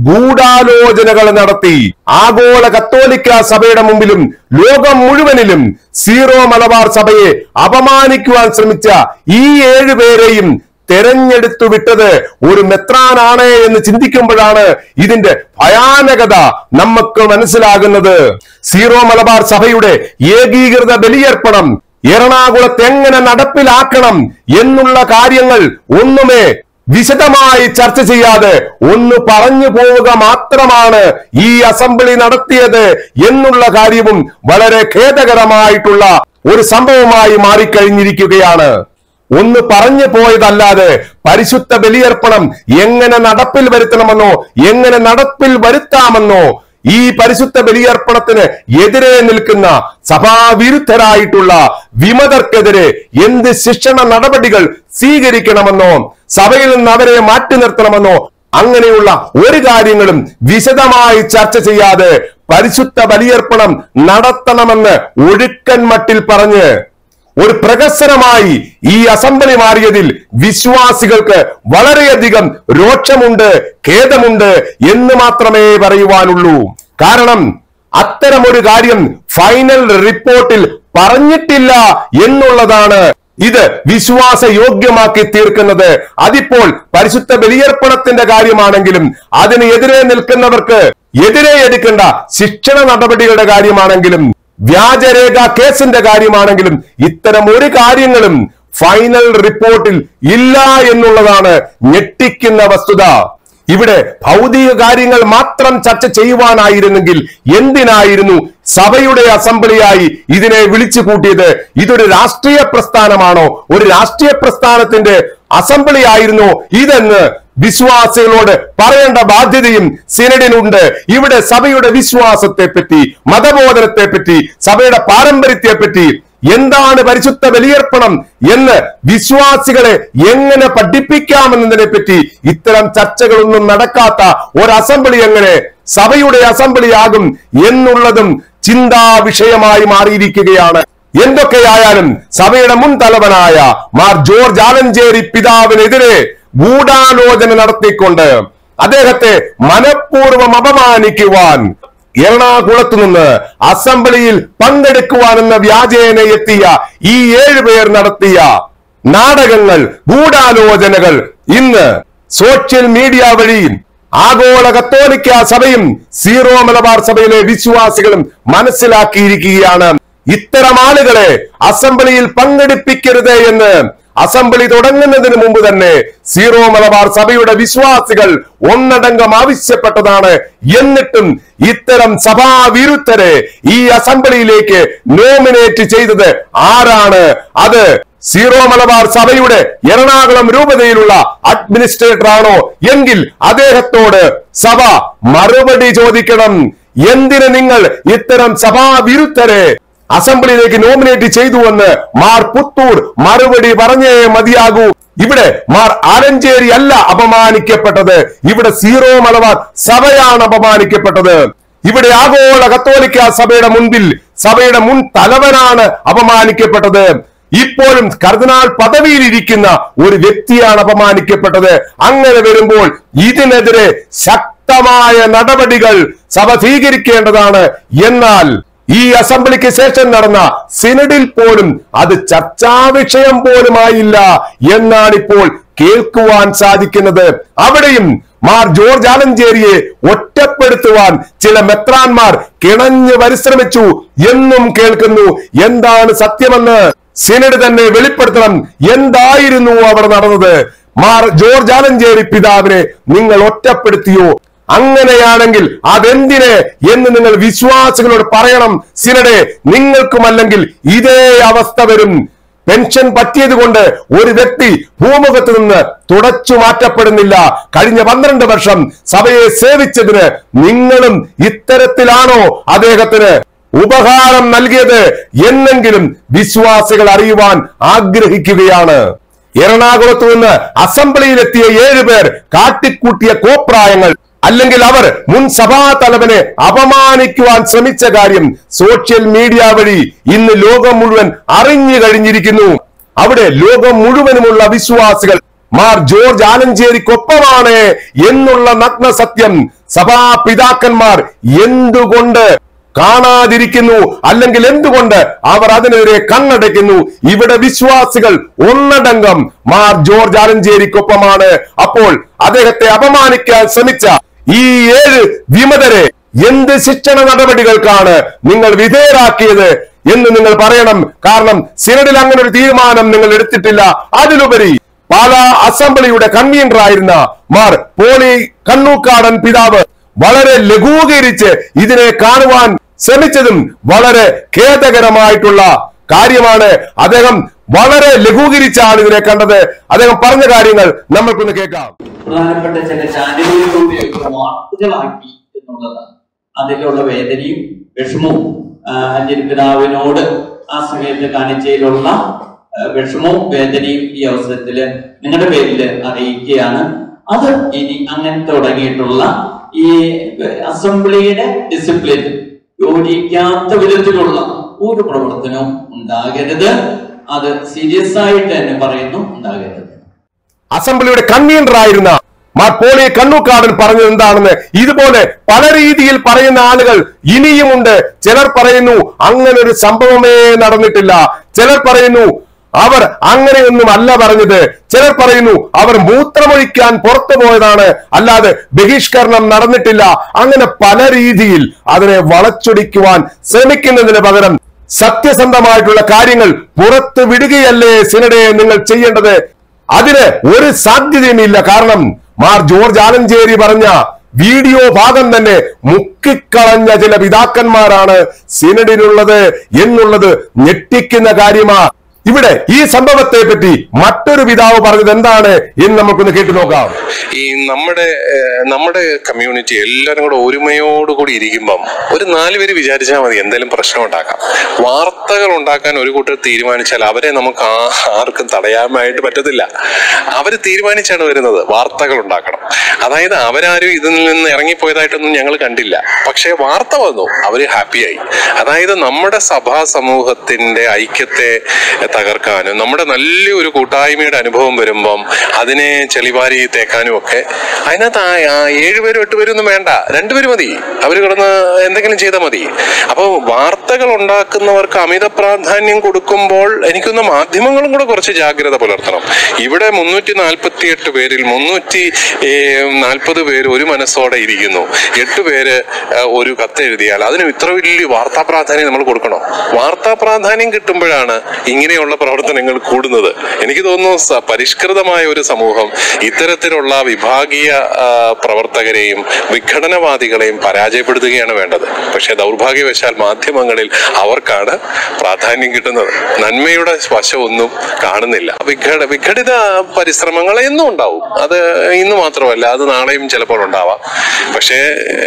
ഗൂഢാലോചനകൾ നടത്തി. ആഗോള കത്തോലിക്ക സഭയുടെ മുമ്പിലും ലോകം മുഴുവനിലും സീറോ മലബാർ സഭയെ അപമാനിക്കുവാൻ ശ്രമിച്ച ഈ ഏഴു പേരെയും തെരഞ്ഞെടുത്തു വിട്ടത് ഒരു മെത്രാനാണ് എന്ന് ചിന്തിക്കുമ്പോഴാണ് ഇതിന്റെ ഭയാനകത നമുക്ക് മനസ്സിലാകുന്നത്. സീറോ മലബാർ സഭയുടെ ഏകീകൃത ബലിയർപ്പണം എറണാകുളത്ത് എങ്ങനെ നടപ്പിലാക്കണം എന്നുള്ള കാര്യങ്ങൾ ഒന്നുമേ വിശദമായി ചർച്ച ചെയ്യാതെ ഒന്ന് പറഞ്ഞു പോവുക മാത്രമാണ് ഈ അസംബ്ലി നടത്തിയത് എന്നുള്ള കാര്യവും വളരെ ഖേദകരമായിട്ടുള്ള ഒരു സംഭവമായി മാറിക്കഴിഞ്ഞിരിക്കുകയാണ്. ഒന്ന് പറഞ്ഞു പോയതല്ലാതെ പരിശുദ്ധ ബലിയർപ്പണം എങ്ങനെ നടപ്പിൽ വരുത്തണമെന്നോ എങ്ങനെ നടപ്പിൽ വരുത്താമെന്നോ ഈ പരിശുദ്ധ ബലിയർപ്പണത്തിന് എതിരെ നിൽക്കുന്ന സഭാവിരുദ്ധരായിട്ടുള്ള വിമതർക്കെതിരെ എന്ത് ശിക്ഷണ നടപടികൾ സ്വീകരിക്കണമെന്നോ സഭയിൽ നിന്ന് അവരെ മാറ്റി നിർത്തണമെന്നോ അങ്ങനെയുള്ള ഒരു കാര്യങ്ങളും വിശദമായി ചർച്ച ചെയ്യാതെ പരിശുദ്ധ ബലിയർപ്പണം നടത്തണമെന്ന് ഒഴുക്കൻ മട്ടിൽ പറഞ്ഞ് ഒരു പ്രഹസനമായി ഈ അസംബ്ലി മാറിയതിൽ വിശ്വാസികൾക്ക് വളരെയധികം രോക്ഷമുണ്ട്, ഖേദമുണ്ട് എന്ന് മാത്രമേ പറയുവാനുള്ളൂ. കാരണം അത്തരമൊരു കാര്യം ഫൈനൽ റിപ്പോർട്ടിൽ പറഞ്ഞിട്ടില്ല എന്നുള്ളതാണ് ഇത് വിശ്വാസ യോഗ്യമാക്കി തീർക്കുന്നത്. അതിപ്പോൾ പരിശുദ്ധ ബലിയർപ്പണത്തിന്റെ കാര്യമാണെങ്കിലും അതിന് എതിരെ നിൽക്കുന്നവർക്ക് എതിരെ എടുക്കേണ്ട ശിക്ഷണ നടപടികളുടെ കാര്യമാണെങ്കിലും വ്യാജരേഖ കേസിന്റെ കാര്യമാണെങ്കിലും ഇത്തരം ഒരു കാര്യങ്ങളും ഫൈനൽ റിപ്പോർട്ടിൽ ഇല്ല എന്നുള്ളതാണ് ഞെട്ടിക്കുന്ന വസ്തുത. ഇവിടെ ഭൗതിക കാര്യങ്ങൾ മാത്രം ചർച്ച ചെയ്യുവാനായിരുന്നെങ്കിൽ എന്തിനായിരുന്നു സഭയുടെ അസംബ്ലിയായി ഇതിനെ വിളിച്ചു കൂട്ടിയത്? ഇതൊരു രാഷ്ട്രീയ പ്രസ്ഥാനമാണോ? ഒരു രാഷ്ട്രീയ പ്രസ്ഥാനത്തിന്റെ അസംബ്ലി ആയിരുന്നോ ഇതെന്ന് വിശ്വാസികളോട് പറയേണ്ട ബാധ്യതയും സിനഡിനുണ്ട്. ഇവിടെ സഭയുടെ വിശ്വാസത്തെ പറ്റി, മതബോധനത്തെ പറ്റി, സഭയുടെ പാരമ്പര്യത്തെ പറ്റി, എന്താണ് പരിശുദ്ധ ബലിയർപ്പണം എന്ന് വിശ്വാസികളെ എങ്ങനെ പഠിപ്പിക്കാമെന്നതിനെ പറ്റി ഇത്തരം ചർച്ചകളൊന്നും നടക്കാത്ത ഒരു അസംബ്ലി എങ്ങനെ സഭയുടെ അസംബ്ലിയാകും എന്നുള്ളതും ചിന്താ വിഷയമായി മാറിയിരിക്കുകയാണ്. എന്തൊക്കെയായാലും സഭയുടെ മുൻ തലവനായ മാർ ജോർജ് ആലഞ്ചേരി പിതാവിനെതിരെ ഗൂഢാലോചന നടത്തിക്കൊണ്ട് അദ്ദേഹത്തെ മനഃപൂർവ്വം അപമാനിക്കുവാൻ എറണാകുളത്തു നിന്ന് അസംബ്ലിയിൽ പങ്കെടുക്കുവാനെന്ന വ്യാജേന എത്തിയ ഈ ഏഴുപേർ നടത്തിയ നാടകങ്ങൾ, ഗൂഢാലോചനകൾ ഇന്ന് സോഷ്യൽ മീഡിയ വഴി ആഗോള കത്തോലിക്ക സഭയും സീറോ മലബാർ സഭയിലെ വിശ്വാസികളും മനസ്സിലാക്കിയിരിക്കുകയാണ്. ഇത്തരം ആളുകളെ അസംബ്ലിയിൽ പങ്കെടുപ്പിക്കരുത് എന്ന് അസംബ്ലി തുടങ്ങുന്നതിന് മുമ്പ് തന്നെ സീറോ മലബാർ സഭയുടെ വിശ്വാസികൾ ഒന്നടങ്കം ആവശ്യപ്പെട്ടതാണ്. എന്നിട്ടും ഇത്തരം സഭാവിരുദ്ധരെ ഈ അസംബ്ലിയിലേക്ക് നോമിനേറ്റ് ചെയ്തത് ആരാണ്? അത് സീറോ മലബാർ സഭയുടെ എറണാകുളം രൂപതയിലുള്ള അഡ്മിനിസ്ട്രേറ്റർ ആണോ? എങ്കിൽ അദ്ദേഹത്തോട് സഭ മറുപടി ചോദിക്കണം. എന്തിന് നിങ്ങൾ ഇത്തരം സഭാവിരുദ്ധരെ അസംബ്ലിയിലേക്ക് നോമിനേറ്റ് ചെയ്തുവെന്ന് മാർ പുത്തൂർ മറുപടി പറഞ്ഞേ മതിയാകൂ. ഇവിടെ മാർ ആലഞ്ചേരി അല്ല അപമാനിക്കപ്പെട്ടത്, ഇവിടെ സീറോ മലബാർ സഭയാണ് അപമാനിക്കപ്പെട്ടത്. ഇവിടെ ആഗോള കത്തോലിക്ക സഭയുടെ മുൻപിൽ സഭയുടെ മുൻ തലവനാണ് അപമാനിക്കപ്പെട്ടത്. ഇപ്പോഴും കർദിനാൾ പദവിയിൽ ഇരിക്കുന്ന ഒരു വ്യക്തിയാണ് അപമാനിക്കപ്പെട്ടത്. അങ്ങനെ വരുമ്പോൾ ഇതിനെതിരെ ശക്തമായ നടപടികൾ സഭ സ്വീകരിക്കേണ്ടതാണ്. എന്നാൽ ഈ അസംബ്ലിക്ക് ശേഷം നടന്ന സിനഡിൽ പോലും അത് ചർച്ചാ വിഷയം പോലുമായില്ല എന്നാണ് ഇപ്പോൾ കേൾക്കുവാൻ സാധിക്കുന്നത്. അവിടെയും മാർ ജോർജ് ആലഞ്ചേരിയെ ഒറ്റപ്പെടുത്തുവാൻ ചില മെത്രാന്മാർ കിണഞ്ഞു പരിശ്രമിച്ചു എന്നും കേൾക്കുന്നു. എന്താണ് സത്യമെന്ന് സിനഡ് തന്നെ വെളിപ്പെടുത്തണം. എന്തായിരുന്നു അവിടെ നടന്നത്? മാർ ജോർജ് ആലഞ്ചേരി പിതാവിനെ നിങ്ങൾ ഒറ്റപ്പെടുത്തിയോ? അങ്ങനെയാണെങ്കിൽ അതെന്തിന് എന്ന് നിങ്ങൾ വിശ്വാസികളോട് പറയണം. സിനഡെ, നിങ്ങൾക്കുമല്ലെങ്കിൽ ഇതേ അവസ്ഥ വരും. പെൻഷൻ പറ്റിയത് കൊണ്ട് ഒരു വ്യക്തി ഭൂമുഖത്ത് നിന്ന് തുടച്ചു മാറ്റപ്പെടുന്നില്ല. കഴിഞ്ഞ പന്ത്രണ്ട് വർഷം സഭയെ സേവിച്ചതിന് നിങ്ങളും ഇത്തരത്തിലാണോ അദ്ദേഹത്തിന് ഉപഹാരം നൽകിയത് എന്നെങ്കിലും വിശ്വാസികൾ അറിയുവാൻ ആഗ്രഹിക്കുകയാണ്. എറണാകുളത്ത് നിന്ന് അസംബ്ലിയിലെത്തിയ ഏഴുപേർ കാട്ടിക്കൂട്ടിയ കോപ്രായങ്ങൾ, അല്ലെങ്കിൽ അവർ മുൻ സഭാ തലവനെ അപമാനിക്കുവാൻ ശ്രമിച്ച കാര്യം സോഷ്യൽ മീഡിയ വഴി ഇന്ന് ലോകം മുഴുവൻ അറിഞ്ഞു കഴിഞ്ഞിരിക്കുന്നു. അവിടെ ലോകം മുഴുവനുമുള്ള വിശ്വാസികൾ മാർ ജോർജ് ആലഞ്ചേരിക്കൊപ്പമാണ് എന്നുള്ള നഗ്ന സത്യം സഭാ പിതാക്കന്മാർ എന്തുകൊണ്ട് കാണാതിരിക്കുന്നു? അല്ലെങ്കിൽ എന്തുകൊണ്ട് അവർ അതിനെതിരെ കണ്ണടയ്ക്കുന്നു? ഇവിടെ വിശ്വാസികൾ ഒന്നടങ്കം മാർ ജോർജ് ആലഞ്ചേരിക്കൊപ്പമാണ്. അപ്പോൾ അദ്ദേഹത്തെ അപമാനിക്കാൻ ശ്രമിച്ച ഈ ഏഴ് വിമതരെ എന്ത് ശിക്ഷണ നടപടികൾക്കാണ് നിങ്ങൾ വിധേയരാക്കിയത് എന്ന് നിങ്ങൾ പറയണം. കാരണം സിനഡിൽ അങ്ങനെ ഒരു തീരുമാനം നിങ്ങൾ എടുത്തിട്ടില്ല. അതിലുപരി പാലാ അസംബ്ലിയുടെ കൺവീനർ ആയിരുന്ന മാർ പോളി കണ്ണൂക്കാടൻ പിതാവ് വളരെ ലഘൂകരിച്ച് ഇതിനെ കാണുവാൻ ശ്രമിച്ചതും വളരെ ഖേദകരമായിട്ടുള്ള കാര്യമാണ്. അദ്ദേഹം വളരെ ലഘൂകരിച്ചാണ് ഇതിനെ കണ്ടത്. അദ്ദേഹം പറഞ്ഞ കാര്യങ്ങൾ നമ്മൾക്കൊന്ന് കേൾക്കാം. പ്രധാനപ്പെട്ട ചില ചാനലുകളിലൂടെയൊക്കെ വാർത്തകളാക്കി എന്നുള്ളതാണ്. അതിലുള്ള വേദനയും വിഷമവും ആലഞ്ചേരി പിതാവിനോട് ആ സമയത്ത് കാണിച്ചതിലുള്ള വിഷമവും വേദനയും ഈ അവസരത്തില് നിങ്ങളുടെ പേരില് അറിയിക്കുകയാണ്. അത് ഇനി അങ്ങനെ തുടങ്ങിയിട്ടുള്ള ഈ അസംബ്ലിയുടെ ഡിസിപ്ലിൻ യോജിക്കാത്ത വിധത്തിലുള്ള ഒരു പ്രവർത്തനവും ഉണ്ടാകരുത്. അത് സീരിയസ് ആയിട്ട് തന്നെ പറയുന്നു, ഉണ്ടാകരുത്. അസംബ്ലിയുടെ കൺവീനർ ആയിരുന്ന മാർ പോളി കണ്ണൂക്കാടൻ പറഞ്ഞത് എന്താണെന്ന് ഇതുപോലെ പല രീതിയിൽ പറയുന്ന ആളുകൾ ഇനിയുമുണ്ട്. ചിലർ പറയുന്നു അങ്ങനെ ഒരു സംഭവമേ നടന്നിട്ടില്ല. ചിലർ പറയുന്നു അവർ അങ്ങനെയൊന്നും അല്ല പറഞ്ഞത്. ചിലർ പറയുന്നു അവർ മൂത്രമൊഴിക്കാൻ പുറത്തു പോയതാണ്, അല്ലാതെ ബഹിഷ്കരണം നടന്നിട്ടില്ല. അങ്ങനെ പല രീതിയിൽ അതിനെ വളച്ചൊടിക്കുവാൻ ശ്രമിക്കുന്നതിന് പകരം സത്യസന്ധമായിട്ടുള്ള കാര്യങ്ങൾ പുറത്തു വിടുകയല്ലേ സിനഡെ നിങ്ങൾ ചെയ്യേണ്ടത്? അതിന് ഒരു സാധ്യതയുമില്ല. കാരണം മാർ ജോർജ് ആലഞ്ചേരി പറഞ്ഞ വീഡിയോ ഭാഗം തന്നെ മുക്കിക്കളഞ്ഞ ചില പിതാക്കന്മാരാണ് സിനഡിലുള്ളത് എന്നുള്ളത് ഞെട്ടിക്കുന്ന കാര്യമാ. ഇവിടെ ഈ സംഭവത്തെ പറ്റി മറ്റൊരു പിതാവ് പറഞ്ഞത് എന്താണ് എന്ന് നമുക്കൊന്ന് കേട്ടു നോക്കാം. ഈ നമ്മുടെ നമ്മുടെ കമ്മ്യൂണിറ്റി എല്ലാവരും കൂടെ ഒരുമയോടുകൂടി ഇരിക്കുമ്പം ഒരു നാല് പേര് വിചാരിച്ചാൽ മതി എന്തെങ്കിലും പ്രശ്നം ഉണ്ടാക്കാം. വാർത്തകൾ ഉണ്ടാക്കാൻ ഒരു കൂട്ടർ തീരുമാനിച്ചാൽ അവരെ നമുക്ക് ആർക്കും തടയാനായിട്ട് പറ്റത്തില്ല. അവര് തീരുമാനിച്ചാണ് വരുന്നത് വാർത്തകൾ ഉണ്ടാക്കണം. അതായത് അവരാരും ഇതിൽ നിന്ന് ഇറങ്ങിപ്പോയതായിട്ടൊന്നും ഞങ്ങൾ കണ്ടില്ല. പക്ഷെ വാർത്ത വന്നു, അവര് ഹാപ്പിയായി. അതായത് നമ്മുടെ സഭാ സമൂഹത്തിന്റെ ഐക്യത്തെ തകർക്കാനും നമ്മുടെ നല്ലൊരു കൂട്ടായ്മയുടെ അനുഭവം വരുമ്പം അതിനെ ചെളിവാരി തേക്കാനും ഒക്കെ അതിനകത്ത് ഏഴുപേരും എട്ടുപേരും ഒന്നും വേണ്ട, രണ്ടുപേരും മതി. അവർ കിടന്ന് എന്തെങ്കിലും ചെയ്താൽ മതി. അപ്പോൾ വാർത്തകൾ ഉണ്ടാക്കുന്നവർക്ക് അമിത പ്രാധാന്യം കൊടുക്കുമ്പോൾ എനിക്കൊന്ന് മാധ്യമങ്ങളും കൂടെ കുറച്ച് ജാഗ്രത പുലർത്തണം. ഇവിടെ മുന്നൂറ്റി നാൽപ്പത്തി എട്ട് പേരിൽ മുന്നൂറ്റി നാൽപ്പത് പേര് ഒരു മനസ്സോടെ ഇരിക്കുന്നു. എട്ട് പേര് ഒരു കത്തെഴുതിയാൽ അതിന് ഇത്ര വലിയ വാർത്താ പ്രാധാന്യം നമ്മൾ കൊടുക്കണോ? വാർത്താ പ്രാധാന്യം കിട്ടുമ്പോഴാണ് ഇങ്ങനെയുള്ള പ്രവർത്തനങ്ങൾ കൂടുന്നത്. എനിക്ക് തോന്നുന്നു പരിഷ്കൃതമായ ഒരു സമൂഹം ഇത്തരത്തിലുള്ള വിഭാഗീയ പ്രവർത്തകരെയും വിഘടനവാദികളെയും പരാജയപ്പെടുത്തുകയാണ് വേണ്ടത്. പക്ഷെ ദൗർഭാഗ്യവശാൽ മാധ്യമങ്ങളിൽ അവർക്കാണ് പ്രാധാന്യം കിട്ടുന്നത്. നന്മയുടെ വശമൊന്നും കാണുന്നില്ല. വിഘട വിഘടിത പരിശ്രമങ്ങൾ എന്നും ഉണ്ടാവും. അത് ഇന്ന് മാത്രമല്ല, അത് നാളെയും ചിലപ്പോൾ ഉണ്ടാവാം. പക്ഷേ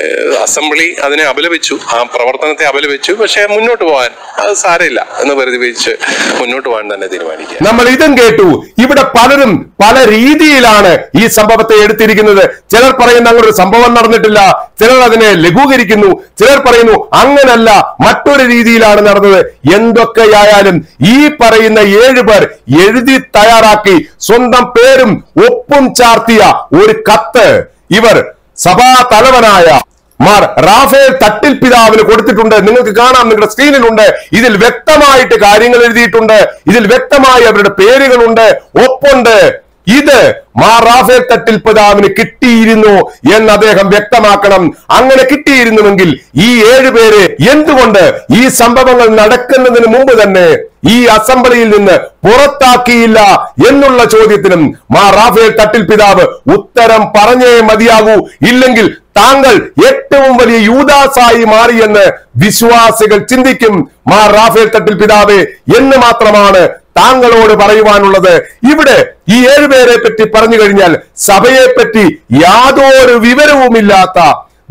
അസംബ്ലി അതിനെ അപലപിച്ചു, ആ പ്രവർത്തനത്തെ അപലപിച്ചു. പക്ഷെ മുന്നോട്ട് പോകാൻ അത് സാരമില്ല എന്ന് പരിധിപ്പിച്ച് മുന്നോട്ട് പോകാൻ തന്നെ തീരുമാനിക്കുക. നമ്മൾ ഇതും കേട്ടു. ഇവിടെ പലരും പല രീതിയിലാണ് ഈ സംഭവത്തെ എടുത്തിരിക്കുന്നത്. ചിലർ പറയുന്ന അങ്ങനെ ഒരു സംഭവം നടന്നിട്ടില്ല, ചിലർ അതിനെ ലഘൂകരിക്കുന്നു, ചിലർ പറയുന്നു അങ്ങനല്ല, മറ്റൊരു രീതിയിലാണ് നടന്നത്. എന്തൊക്കെയായാലും ഈ പറയുന്ന ഏഴു പേർ എഴുതി തയ്യാറാക്കി സ്വന്തം പേരും ഒപ്പും ചാർത്തിയ ഒരു കത്ത് ഇവർ സഭാ തലവനായ മാർ റാഫേൽ തട്ടിൽ പിതാവിന് കൊടുത്തിട്ടുണ്ട്. നിങ്ങൾക്ക് കാണാം, നിങ്ങളുടെ സ്ക്രീനിലുണ്ട്. ഇതിൽ വ്യക്തമായിട്ട് കാര്യങ്ങൾ എഴുതിയിട്ടുണ്ട്. ഇതിൽ വ്യക്തമായി അവരുടെ പേരുകളുണ്ട്, ഒപ്പുണ്ട്. ഇത് മാർ റാഫേൽ തട്ടിൽ പിതാവിന് കിട്ടിയിരുന്നു എന്ന് അദ്ദേഹം വ്യക്തമാക്കണം. അങ്ങനെ കിട്ടിയിരുന്നുവെങ്കിൽ ഈ ഏഴുപേരെ എന്തുകൊണ്ട് ഈ സംഭവങ്ങൾ നടക്കുന്നതിന് മുമ്പ് തന്നെ ഈ അസംബ്ലിയിൽ നിന്ന് പുറത്താക്കിയില്ല എന്നുള്ള ചോദ്യത്തിനും മാർ റാഫേൽ തട്ടിൽ പിതാവ് ഉത്തരം പറഞ്ഞേ മതിയാകൂ. ഇല്ലെങ്കിൽ താങ്കൾ ഏറ്റവും വലിയ യൂദാസായി മാറിയെന്ന് വിശ്വാസികൾ ചിന്തിക്കും. മാർ റാഫേൽ തട്ടിൽ പിതാവേ എന്ന് മാത്രമാണ് താങ്കളോട് പറയുവാനുള്ളത്. ഇവിടെ ഈ ഏഴുപേരെ പറ്റി പറഞ്ഞു കഴിഞ്ഞാൽ സഭയെ പറ്റി യാതൊരു വിവരവുമില്ലാത്ത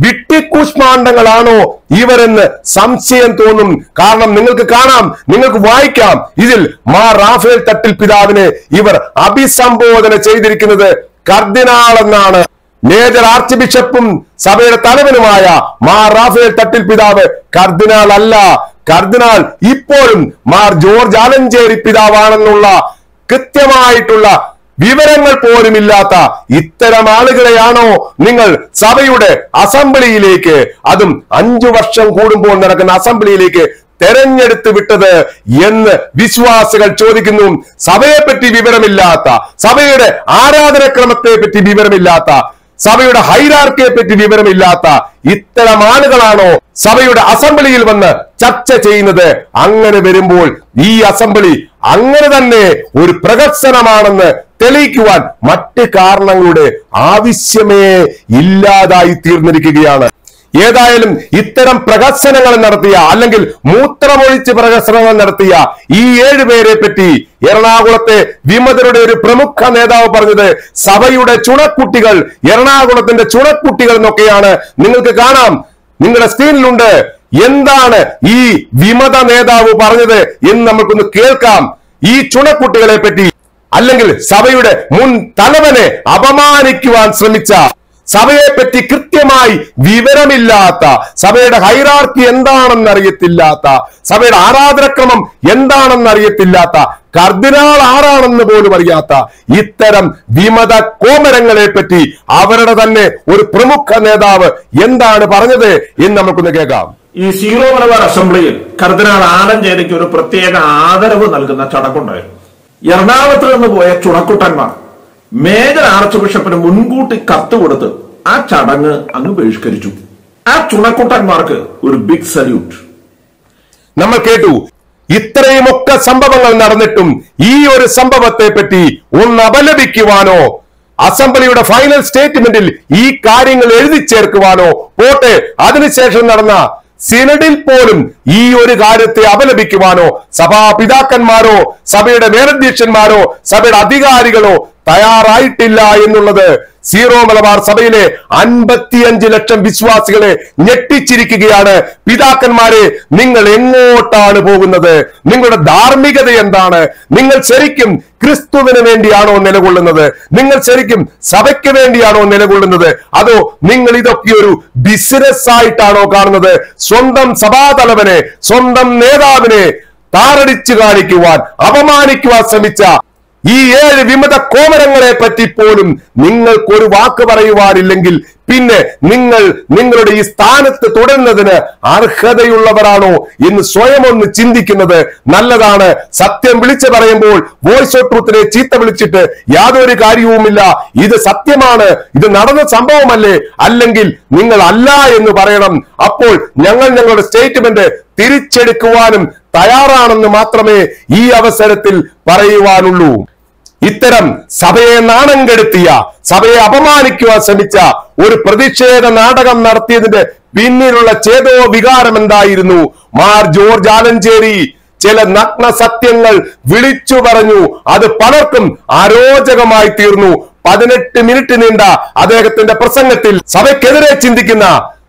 വിട്ടിക്കൂഷ്മാണ്ഡങ്ങളാണോ ഇവരെന്ന് സംശയം തോന്നും. കാരണം നിങ്ങൾക്ക് കാണാം, നിങ്ങൾക്ക് വായിക്കാം, ഇതിൽ മാർ റാഫേൽ തട്ടിൽ പിതാവിനെ ഇവർ അഭിസംബോധന ചെയ്തിരിക്കുന്നത് കർദിനാൾ എന്നാണ്. മേജർ ആർച്ച് ബിഷപ്പും സഭയുടെ തലവനുമായ മാർ റാഫേൽ തട്ടിൽ പിതാവ് കർദിനാൾ അല്ല. കർദിനാൾ ഇപ്പോഴും മാർ ജോർജ് ആലഞ്ചേരി പിതാവാണെന്നുള്ള കൃത്യമായിട്ടുള്ള വിവരങ്ങൾ പോലുമില്ലാത്ത ഇത്തരം ആളുകളെയാണോ നിങ്ങൾ സഭയുടെ അസംബ്ലിയിലേക്ക്, അതും അഞ്ചു വർഷം കൂടുമ്പോൾ നടക്കുന്ന അസംബ്ലിയിലേക്ക് തെരഞ്ഞെടുത്ത് വിട്ടത് എന്ന് വിശ്വാസികൾ ചോദിക്കുന്നു. സഭയെ പറ്റി വിവരമില്ലാത്ത, സഭയുടെ ആരാധനക്രമത്തെ പറ്റി വിവരമില്ലാത്ത, സഭയുടെ ഹൈറാർക്കിയെ പറ്റി വിവരമില്ലാത്ത ഇത്തരം ആളുകളാണോ സഭയുടെ അസംബ്ലിയിൽ വന്ന് ചർച്ച ചെയ്യുന്നത്? അങ്ങനെ വരുമ്പോൾ ഈ അസംബ്ലി അങ്ങനെ തന്നെ ഒരു പ്രഹസനമാണെന്ന് തെളിയിക്കുവാൻ മറ്റ് കാരണങ്ങളുടെ ആവശ്യമേ ഇല്ലാതായി തീർന്നിരിക്കുകയാണ്. ഏതായാലും ഇത്തരം പ്രഹസനങ്ങൾ നടത്തിയ, അല്ലെങ്കിൽ മൂത്രമൊഴിച്ച് പ്രഹസനങ്ങൾ നടത്തിയ ഈ ഏഴുപേരെ പറ്റി എറണാകുളത്തെ വിമതരുടെ ഒരു പ്രമുഖ നേതാവ് പറഞ്ഞത് സഭയുടെ ചുണക്കുട്ടികൾ, എറണാകുളത്തിന്റെ ചുണക്കുട്ടികൾ എന്നൊക്കെയാണ്. നിങ്ങൾക്ക് കാണാം, നിങ്ങളുടെ സ്ക്രീനിലുണ്ട്. എന്താണ് ഈ വിമത നേതാവ് പറഞ്ഞത് എന്ന് നമുക്കൊന്ന് കേൾക്കാം. ഈ ചുണക്കുട്ടികളെ പറ്റി, അല്ലെങ്കിൽ സഭയുടെ മുൻ തലവനെ അപമാനിക്കുവാൻ ശ്രമിച്ച, സഭയെ പറ്റി കൃത്യമായി വിവരമില്ലാത്ത, സഭയുടെ ഹൈറാർക്കി എന്താണെന്ന് അറിയത്തില്ലാത്ത, സഭയുടെ ആരാധനക്രമം എന്താണെന്ന് അറിയത്തില്ലാത്ത, കർദിനാൾ ആരാണെന്ന് പോലും അറിയാത്ത ഇത്തരം വിമത കോമരങ്ങളെ പറ്റി അവരുടെ തന്നെ ഒരു പ്രമുഖ നേതാവ് എന്താണ് പറഞ്ഞത് എന്ന് നമുക്കൊന്ന് കേൾക്കാം. ഈ സീറോ മലബാർ അസംബ്ലിയിൽ കർദിനാൾ ആലഞ്ചേരിക്ക് ഒരു പ്രത്യേക ആദരവ് നൽകുന്ന ചടങ്ങുണ്ടായിരുന്നു. എറണാകുളത്ത് നിന്ന് പോയ ചുണക്കുട്ടന്മാർ മേജർ ആർച്ച് ബിഷപ്പിന് മുൻകൂട്ടി കത്ത് കൊടുത്ത് ആ ചടങ്ങ് അങ്ങ് ബഹിഷ്കരിച്ചു. ആ ചുണക്കുട്ടന്മാർക്ക് ഒരു ബിഗ് സല്യൂട്ട്. നമ്മൾ കേട്ടു. ഇത്രയുമൊക്കെ സംഭവങ്ങൾ നടന്നിട്ടും ഈ ഒരു സംഭവത്തെ പറ്റി ഒന്ന് അപലപിക്കുവാനോ, അസംബ്ലിയുടെ ഫൈനൽ സ്റ്റേറ്റ്മെന്റിൽ ഈ കാര്യങ്ങൾ എഴുതി ചേർക്കുവാനോ, പോട്ടെ അതിനുശേഷം നടന്ന സിനഡിൽ പോലും ഈ ഒരു കാര്യത്തെ അപലപിക്കുവാനോ സഭാപിതാക്കന്മാരോ സഭയുടെ മേലധ്യക്ഷന്മാരോ സഭയുടെ അധികാരികളോ തയ്യാറായിട്ടില്ല എന്നുള്ളത് സീറോ മലബാർ സഭയിലെ അൻപത്തിയഞ്ച് ലക്ഷം വിശ്വാസികളെ ഞെട്ടിച്ചിരിക്കുകയാണ്. പിതാക്കന്മാരെ, നിങ്ങൾ എങ്ങോട്ടാണ് പോകുന്നത്? നിങ്ങളുടെ ധാർമ്മികത എന്താണ്? നിങ്ങൾ ശരിക്കും ക്രിസ്തുവിന് വേണ്ടിയാണോ നിലകൊള്ളുന്നത്? നിങ്ങൾ ശരിക്കും സഭയ്ക്ക് വേണ്ടിയാണോ നിലകൊള്ളുന്നത്? അതോ നിങ്ങൾ ഇതൊക്കെ ഒരു ബിസിനസ് ആയിട്ടാണോ കാണുന്നത്? സ്വന്തം സഭാതലവനെ, സ്വന്തം നേതാവിനെ താറടിച്ചു കാണിക്കുവാൻ, അപമാനിക്കുവാൻ ശ്രമിച്ച ഈ ഏഴ് വിമത കോമരങ്ങളെ പറ്റി പോലും നിങ്ങൾക്കൊരു വാക്ക് പറയുവാനില്ലെങ്കിൽ പിന്നെ നിങ്ങൾ നിങ്ങളുടെ ഈ സ്ഥാനത്ത് തുടരുന്നതിന് അർഹതയുള്ളവരാണോ എന്ന് സ്വയം ഒന്ന് ചിന്തിക്കുന്നത് നല്ലതാണ്. സത്യം വിളിച്ചു പറയുമ്പോൾ വോയിസ് ഓഫ് ട്രൂത്തിനെ ചീത്ത വിളിച്ചിട്ട് യാതൊരു കാര്യവുമില്ല. ഇത് സത്യമാണ്, ഇത് നടന്ന സംഭവമല്ലേ, അല്ലെങ്കിൽ നിങ്ങൾ അല്ല എന്ന് പറയണം. അപ്പോൾ ഞങ്ങൾ ഞങ്ങളുടെ സ്റ്റേറ്റ്മെന്റ് തിരിച്ചെടുക്കുവാനും തയ്യാറാണെന്ന് മാത്രമേ ഈ അവസരത്തിൽ പറയുവാനുള്ളൂ. ഇത്തരം സഭയെ നാണം കെടുത്തിയ, സഭയെ അപമാനിക്കുവാൻ ശ്രമിച്ച ഒരു പ്രതിഷേധ നാടകം നടത്തിയതിന്റെ പിന്നിലുള്ള ചേതോ വികാരം എന്തായിരുന്നു? മാർ ജോർജ് ആലഞ്ചേരി ചില നഗ്ന സത്യങ്ങൾ വിളിച്ചു പറഞ്ഞു. അത് പലർക്കും അരോചകമായി തീർന്നു. പതിനെട്ട് മിനിറ്റ് നീണ്ട അദ്ദേഹത്തിന്റെ പ്രസംഗത്തിൽ സഭയ്ക്കെതിരെ ചിന്തിക്കുന്ന,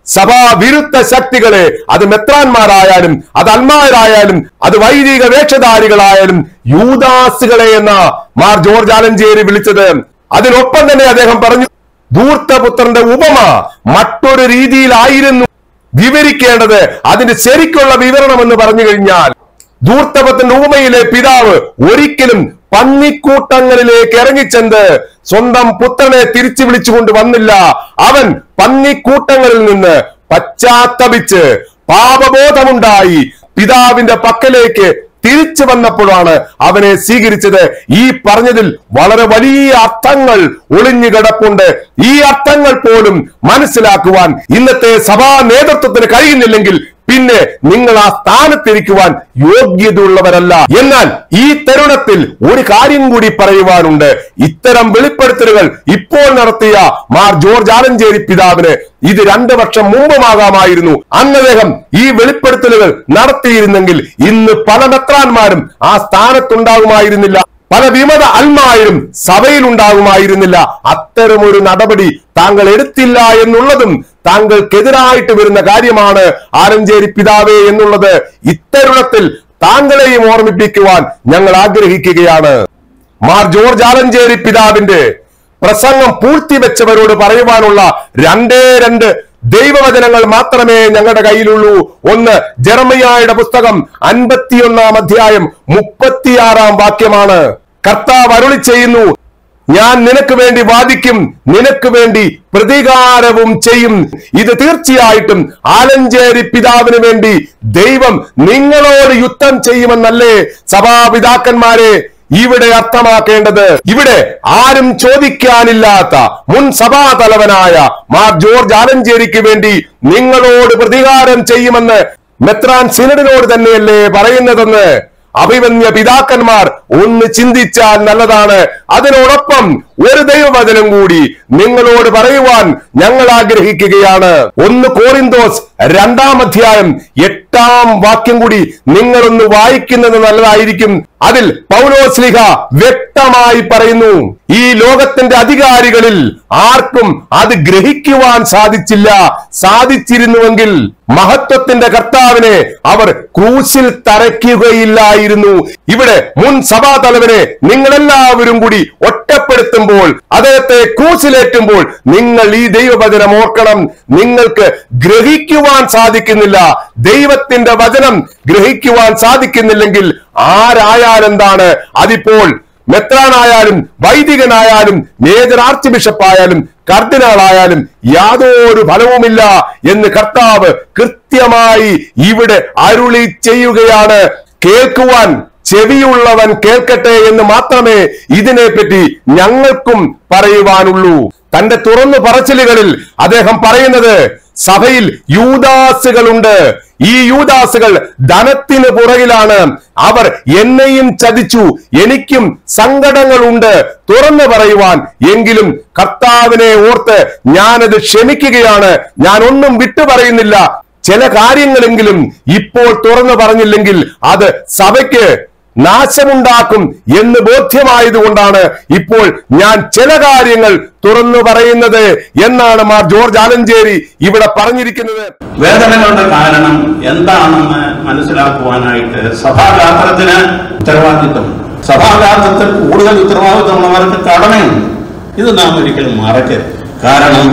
സഭാ വിരുദ്ധ ശക്തികളെ, അത് മെത്രാന്മാരായാലും അത് അൽമാരായാലും അത് വൈദിക വേഷധാരികളായാലും യൂദാസുകളെ എന്ന മാർ ജോർജ് ആലഞ്ചേരി വിളിച്ചത്. അതിനൊപ്പം തന്നെ അദ്ദേഹം പറഞ്ഞു, ധൂർത്തപുത്രന്റെ ഉപമ മറ്റൊരു രീതിയിലായിരുന്നു വിവരിക്കേണ്ടത്. അതിന്റെ ശരിക്കുള്ള വിവരണം എന്ന് പറഞ്ഞു കഴിഞ്ഞാൽ, ധൂർത്തപുത്രന്റെ ഉപമയിലെ പിതാവ് ഒരിക്കലും പന്നിക്കൂട്ടങ്ങളിലേക്ക് ഇറങ്ങിച്ചെന്ന് സ്വന്തം പുത്രനെ തിരിച്ചു വിളിച്ചുകൊണ്ട് വന്നില്ല. അവൻ പന്നിക്കൂട്ടങ്ങളിൽ നിന്ന് പശ്ചാത്തപിച്ച് പാപബോധമുണ്ടായി പിതാവിന്റെ പക്കലേക്ക് തിരിച്ചു വന്നപ്പോഴാണ് അവനെ സ്വീകരിച്ചത്. ഈ പറഞ്ഞതിൽ വളരെ വലിയ അർത്ഥങ്ങൾ ഒളിഞ്ഞു കിടപ്പുണ്ട്. ഈ അർത്ഥങ്ങൾ പോലും മനസ്സിലാക്കുവാൻ ഇന്നത്തെ സഭാ നേതൃത്വത്തിന് കഴിയുന്നില്ലെങ്കിൽ പിന്നെ നിങ്ങൾ ആ സ്ഥാനത്തിരിക്കുവാൻ യോഗ്യതയുള്ളവരല്ല. എന്നാൽ ഈ തരുണത്തിൽ ഒരു കാര്യം കൂടി പറയുവാനുണ്ട്. ഇത്തരം വെളിപ്പെടുത്തലുകൾ ഇപ്പോൾ നടത്തിയ മാർ ജോർജ് ആലഞ്ചേരി പിതാവിന് ഇത് രണ്ടു വർഷം മുമ്പുമാകാമായിരുന്നു. അന്ന് അദ്ദേഹം ഈ വെളിപ്പെടുത്തലുകൾ നടത്തിയിരുന്നെങ്കിൽ ഇന്ന് പല മെത്രാന്മാരും ആ സ്ഥാനത്തുണ്ടാകുമായിരുന്നില്ല, പല വിമത അൽമാരും സഭയിൽ ഉണ്ടാകുമായിരുന്നില്ല. അത്തരമൊരു നടപടി താങ്കൾ എടുത്തില്ല എന്നുള്ളതും താങ്കൾക്കെതിരായിട്ട് വരുന്ന കാര്യമാണ് ആലഞ്ചേരി പിതാവേ എന്നുള്ളത് ഇത്തരുണത്തിൽ താങ്കളെയും ഓർമ്മിപ്പിക്കുവാൻ ഞങ്ങൾ ആഗ്രഹിക്കുകയാണ്. മാർ ജോർജ് ആലഞ്ചേരി പിതാവിന്റെ പ്രസംഗം പൂർത്തിവെച്ചവരോട് പറയുവാനുള്ള രണ്ടേ രണ്ട് ദൈവവചനങ്ങൾ മാത്രമേ ഞങ്ങളുടെ കയ്യിലുള്ളൂ. ഒന്ന് ജെറമിയായുടെ പുസ്തകം അൻപത്തിയൊന്നാം അധ്യായം മുപ്പത്തിയാറാം വാക്യമാണ്. കർത്താവ് അരുളി ചെയ്യുന്നു, ഞാൻ നിനക്ക് വേണ്ടി വാദിക്കും, നിനക്ക് വേണ്ടി പ്രതികാരവും ചെയ്യും. ഇത് തീർച്ചയായിട്ടും ആലഞ്ചേരി പിതാവിന് വേണ്ടി ദൈവം നിങ്ങളോട് യുദ്ധം ചെയ്യുമെന്നല്ലേ സഭാപിതാക്കന്മാരെ ഇവിടെ അർത്ഥമാക്കേണ്ടത്? ഇവിടെ ആരും ചോദിക്കാനില്ലാത്ത മുൻ സഭാ തലവനായ മാർ ജോർജ് ആലഞ്ചേരിക്ക് വേണ്ടി നിങ്ങളോട് പ്രതികാരം ചെയ്യുമെന്ന് മെത്രാൻ സിനഡിനോട് തന്നെയല്ലേ പറയുന്നതെന്ന് അഭിമന്യ പിതാക്കന്മാർ ഒന്ന് ചിന്തിച്ചാൽ നല്ലതാണ്. അതിനോടൊപ്പം ഒരു ദൈവവചനം കൂടി നിങ്ങളോട് പറയുവാൻ ഞങ്ങൾ ആഗ്രഹിക്കുകയാണ്. ഒന്ന് കോറിന്തോസ് രണ്ടാം അധ്യായം എട്ടാം വാക്യം കൂടി നിങ്ങളൊന്ന് വായിക്കുന്നത് നല്ലതായിരിക്കും. അതിൽ പൗലോസ്ലീഹ വ്യക്തമായി പറയുന്നു, ഈ ലോകത്തിന്റെ അധികാരികളിൽ ആർക്കും അത് ഗ്രഹിക്കുവാൻ സാധിച്ചില്ല. സാധിച്ചിരുന്നുവെങ്കിൽ മഹത്വത്തിന്റെ കർത്താവിനെ അവർ ക്രൂശിൽ തറയ്ക്കുകയില്ലായിരുന്നു. ഇവിടെ മുൻ സഭാ തലവനെ നിങ്ങളെല്ലാവരും കൂടി ഒറ്റപ്പെടുത്തുമ്പോൾ, അദ്ദേഹത്തെ ക്രൂശിലേറ്റുമ്പോൾ നിങ്ങൾ ഈ ദൈവവചനം ഓർക്കണം. നിങ്ങൾക്ക് ഗ്രഹിക്കുവാൻ സാധിക്കുന്നില്ല, ദൈവത്തിന്റെ വചനം ഗ്രഹിക്കുവാൻ സാധിക്കുന്നില്ലെങ്കിൽ ആരായാലെന്താണ്? അതിപ്പോൾ മെത്രാനായാലും വൈദികനായാലും മേജർ ആർച്ച് ബിഷപ്പായാലും കർദിനാളായാലും യാതൊരു ഫലവുമില്ല എന്ന് കർത്താവ് കൃത്യമായി ഇവിടെ അരുളി ചെയ്യുകയാണ്. കേൾക്കുവാൻ ചെവിയുള്ളവൻ കേൾക്കട്ടെ എന്ന് മാത്രമേ ഇതിനെപ്പറ്റി ഞങ്ങൾക്കും പറയുവാനുള്ളൂ. തന്റെ തുറന്നു പറച്ചിലുകളിൽ അദ്ദേഹം പറയുന്നത്, സഭയിൽ യൂദാസുകളുണ്ട്. ഈ യൂദാസുകൾ ധനത്തിന് പുറകിലാണ്. അവർ എന്നെയും ചതിച്ചു, എനിക്കും സങ്കടങ്ങളുണ്ട് തുറന്നു പറയുവാൻ. എങ്കിലും കർത്താവിനെ ഓർത്ത് ഞാനത് ക്ഷമിക്കുകയാണ്. ഞാൻ ഒന്നും വിട്ടു പറയുന്നില്ല. ചില കാര്യങ്ങളെങ്കിലും ഇപ്പോൾ തുറന്നു പറഞ്ഞില്ലെങ്കിൽ അത് സഭയ്ക്ക് നാശമുണ്ടാക്കും എന്ന് ബോധ്യമായതുകൊണ്ടാണ് ഇപ്പോൾ ഞാൻ ചില കാര്യങ്ങൾ തുറന്നു പറയുന്നത് എന്നാണ് മാർ ജോർജ് ആലഞ്ചേരി ഇവിടെ പറഞ്ഞിരിക്കുന്നത്. വേദനകളുടെ കാരണം എന്താണെന്ന് മനസ്സിലാക്കുവാനായിട്ട് സഭാഗാത്രത്തിന് ഉത്തരവാദിത്വം, സഭാഗാത്രത്തിൽ കൂടുതൽ ഉത്തരവാദിത്വമുള്ളവർക്ക് കടമയുണ്ട്. ഇത് നാം ഒരിക്കലും മറക്കരുത്. കാരണം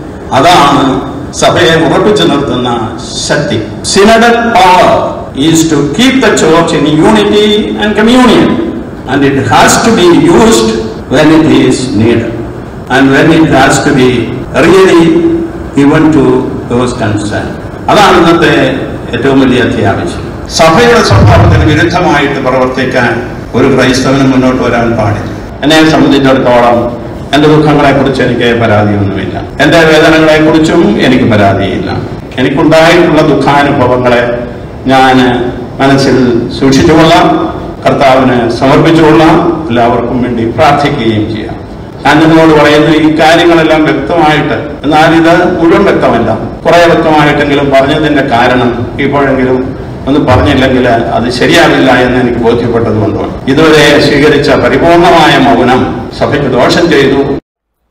അതാണ് സഭയെ ഉറപ്പിച്ചു നിർത്തുന്ന ശക്തി. Synodal power is to keep the church in unity and communion, and it has to be used when it is needed and when it has to be really given to those concerned. അതാണ് ഇന്നത്തെ ഏറ്റവും വലിയ അത്യാവശ്യം. സഭയുടെ സ്വഭാവത്തിന് വിരുദ്ധമായിട്ട് പ്രവർത്തിക്കാൻ ഒരു ക്രൈസ്തവന് മുന്നോട്ട് വരാൻ പാടില്ല. എന്നെ സംബന്ധിച്ചിടത്തോളം എന്റെ ദുഃഖങ്ങളെ കുറിച്ച് എനിക്ക് പരാതിയൊന്നുമില്ല, എന്റെ വേദനകളെ കുറിച്ചും എനിക്ക് പരാതിയില്ല. എനിക്കുണ്ടായിട്ടുള്ള ദുഃഖാനുഭവങ്ങളെ ഞാൻ മനസ്സിൽ സൂക്ഷിച്ചുകൊള്ളാം, കർത്താവിന് സമർപ്പിച്ചുകൊള്ളാം, എല്ലാവർക്കും വേണ്ടി പ്രാർത്ഥിക്കുകയും ചെയ്യാം. ഞാൻ നിങ്ങളോട് പറയുന്നു, ഈ കാര്യങ്ങളെല്ലാം വ്യക്തമായിട്ട്, എന്നാൽ ഇത് മുഴുവൻ വ്യക്തമല്ല, കുറെ വ്യക്തമായിട്ടെങ്കിലും പറഞ്ഞതിന്റെ കാരണം ഇപ്പോഴെങ്കിലും ഒന്ന് പറഞ്ഞില്ലെങ്കിൽ അത് ശരിയാവില്ല എന്ന് എനിക്ക് ബോധ്യപ്പെട്ടതുകൊണ്ടാണ്. ഇതുവരെ സ്വീകരിച്ച പരിപൂർണമായ മൗനം സഭയ്ക്ക് ദോഷം ചെയ്തു.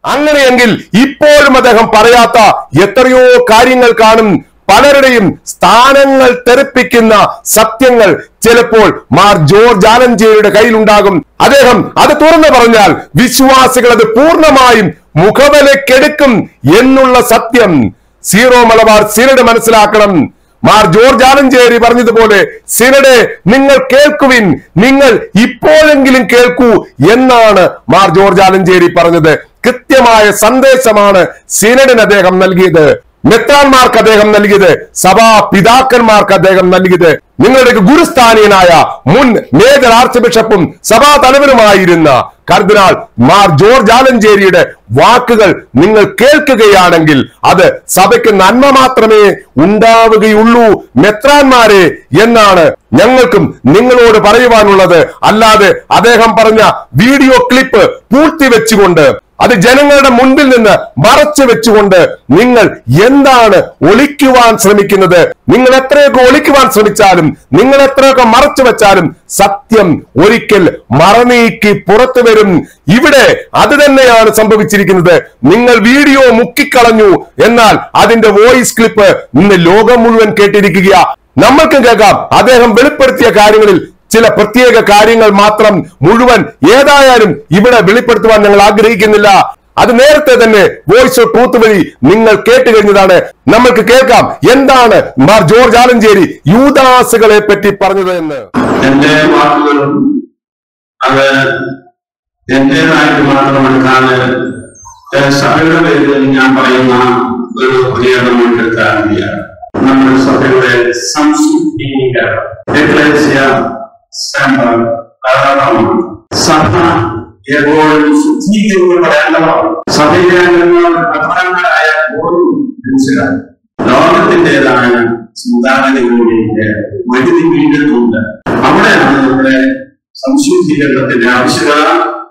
അങ്ങനെയെങ്കിൽ ഇപ്പോഴും അദ്ദേഹം പറയാത്ത എത്രയോ കാര്യങ്ങൾ കാണും. പലരുടെയും സ്ഥാനങ്ങൾ തെറിപ്പിക്കുന്ന സത്യങ്ങൾ ചിലപ്പോൾ മാർ ജോർജ് ആലഞ്ചേരിയുടെ കയ്യിലുണ്ടാകും. അദ്ദേഹം അത് തുറന്നു പറഞ്ഞാൽ വിശ്വാസികൾ അത് പൂർണ്ണമായും മുഖവിലക്കെടുക്കും എന്നുള്ള സത്യം സീറോ മലബാർ സിനഡ് മനസ്സിലാക്കണം. മാർ ജോർജ് ആലഞ്ചേരി പറഞ്ഞതുപോലെ സിനഡ് നിങ്ങൾ കേൾക്കുവിൻ, നിങ്ങൾ ഇപ്പോഴെങ്കിലും കേൾക്കൂ എന്നാണ് മാർ ജോർജ് ആലഞ്ചേരി പറഞ്ഞത്. കൃത്യമായ സന്ദേശമാണ് സിനഡിന് അദ്ദേഹം നൽകിയത്, മെത്രാന്മാർക്ക് അദ്ദേഹം നൽകിയത്, സഭാ പിതാക്കന്മാർക്ക് അദ്ദേഹം നൽകിയത്. നിങ്ങളുടെ ഗുരുസ്ഥാനീയനായ മുൻ മേജർ ആർച്ച് ബിഷപ്പും സഭാ തലവനുമായിരുന്ന കർദിനാൾ മാർ ജോർജ് ആലഞ്ചേരിയുടെ വാക്കുകൾ നിങ്ങൾ കേൾക്കുകയാണെങ്കിൽ അത് സഭയ്ക്ക് നന്മ മാത്രമേ ഉണ്ടാവുകയുള്ളൂ മെത്രാന്മാരെ എന്നാണ് ഞങ്ങൾക്കും നിങ്ങളോട് പറയുവാനുള്ളത്. അല്ലാതെ അദ്ദേഹം പറഞ്ഞ വീഡിയോ ക്ലിപ്പ് പൂഴ്ത്തിവെച്ചുകൊണ്ട് അത് ജനങ്ങളുടെ മുൻപിൽ നിന്ന് മറച്ചു വെച്ചുകൊണ്ട് നിങ്ങൾ എന്താണ് ഒളിക്കുവാൻ ശ്രമിക്കുന്നത്? നിങ്ങൾ എത്രയൊക്കെ ഒളിക്കുവാൻ ശ്രമിച്ചാലും, നിങ്ങൾ എത്രയൊക്കെ മറച്ചു വെച്ചാലും സത്യം ഒരിക്കൽ മറനീക്കി പുറത്തു വരും. ഇവിടെ അത് തന്നെയാണ് സംഭവിച്ചിരിക്കുന്നത്. നിങ്ങൾ വീഡിയോ മുക്കിക്കളഞ്ഞു, എന്നാൽ അതിന്റെ വോയിസ് ക്ലിപ്പ് ഇന്ന് ലോകം മുഴുവൻ കേട്ടിരിക്കുക. നമ്മൾക്ക് കേൾക്കാം അദ്ദേഹം വെളിപ്പെടുത്തിയ കാര്യങ്ങളിൽ ചില പ്രത്യേക കാര്യങ്ങൾ മാത്രം. മുഴുവൻ ഏതായാലും ഇവിടെ വെളിപ്പെടുത്തുവാൻ ഞങ്ങൾ ആഗ്രഹിക്കുന്നില്ല. അത് നേരത്തെ തന്നെ വോയിസ് ഓഫ് ട്രൂത്ത് വഴി നിങ്ങൾ കേട്ട് കഴിഞ്ഞതാണ്. നമ്മൾക്ക് കേൾക്കാം എന്താണ് മാർ ജോർജ് ആലഞ്ചേരി യൂദാസുകളെ പറ്റി പറഞ്ഞത് എന്ന്. എന്റെ വാക്കുകളും അത് എന്റേതായിട്ട് മാത്രമെടുക്കാതെ സഭയുടെ പേരിൽ ഞാൻ പറയുന്ന ഒരു പ്രതികരണം എടുക്കാറില്ല. നമ്മുടെ സഭയുടെ സംശുദ്ധീകരണം സഭ എപ്പോഴും ശുദ്ധീകരിക്കപ്പെടേണ്ടതാണ്. സഭയിലെ അംഗങ്ങൾ പ്രധാനങ്ങളായ പോലും മനസ്സിലായി ലോകത്തിൻ്റെതായ ചിന്താഗതികളുടെ വൈദ്യുതി വീണ്ടുന്നുണ്ട്. അവിടെയാണ് നമ്മുടെ സംശുദ്ധീകരണത്തിന്റെ ആവശ്യകത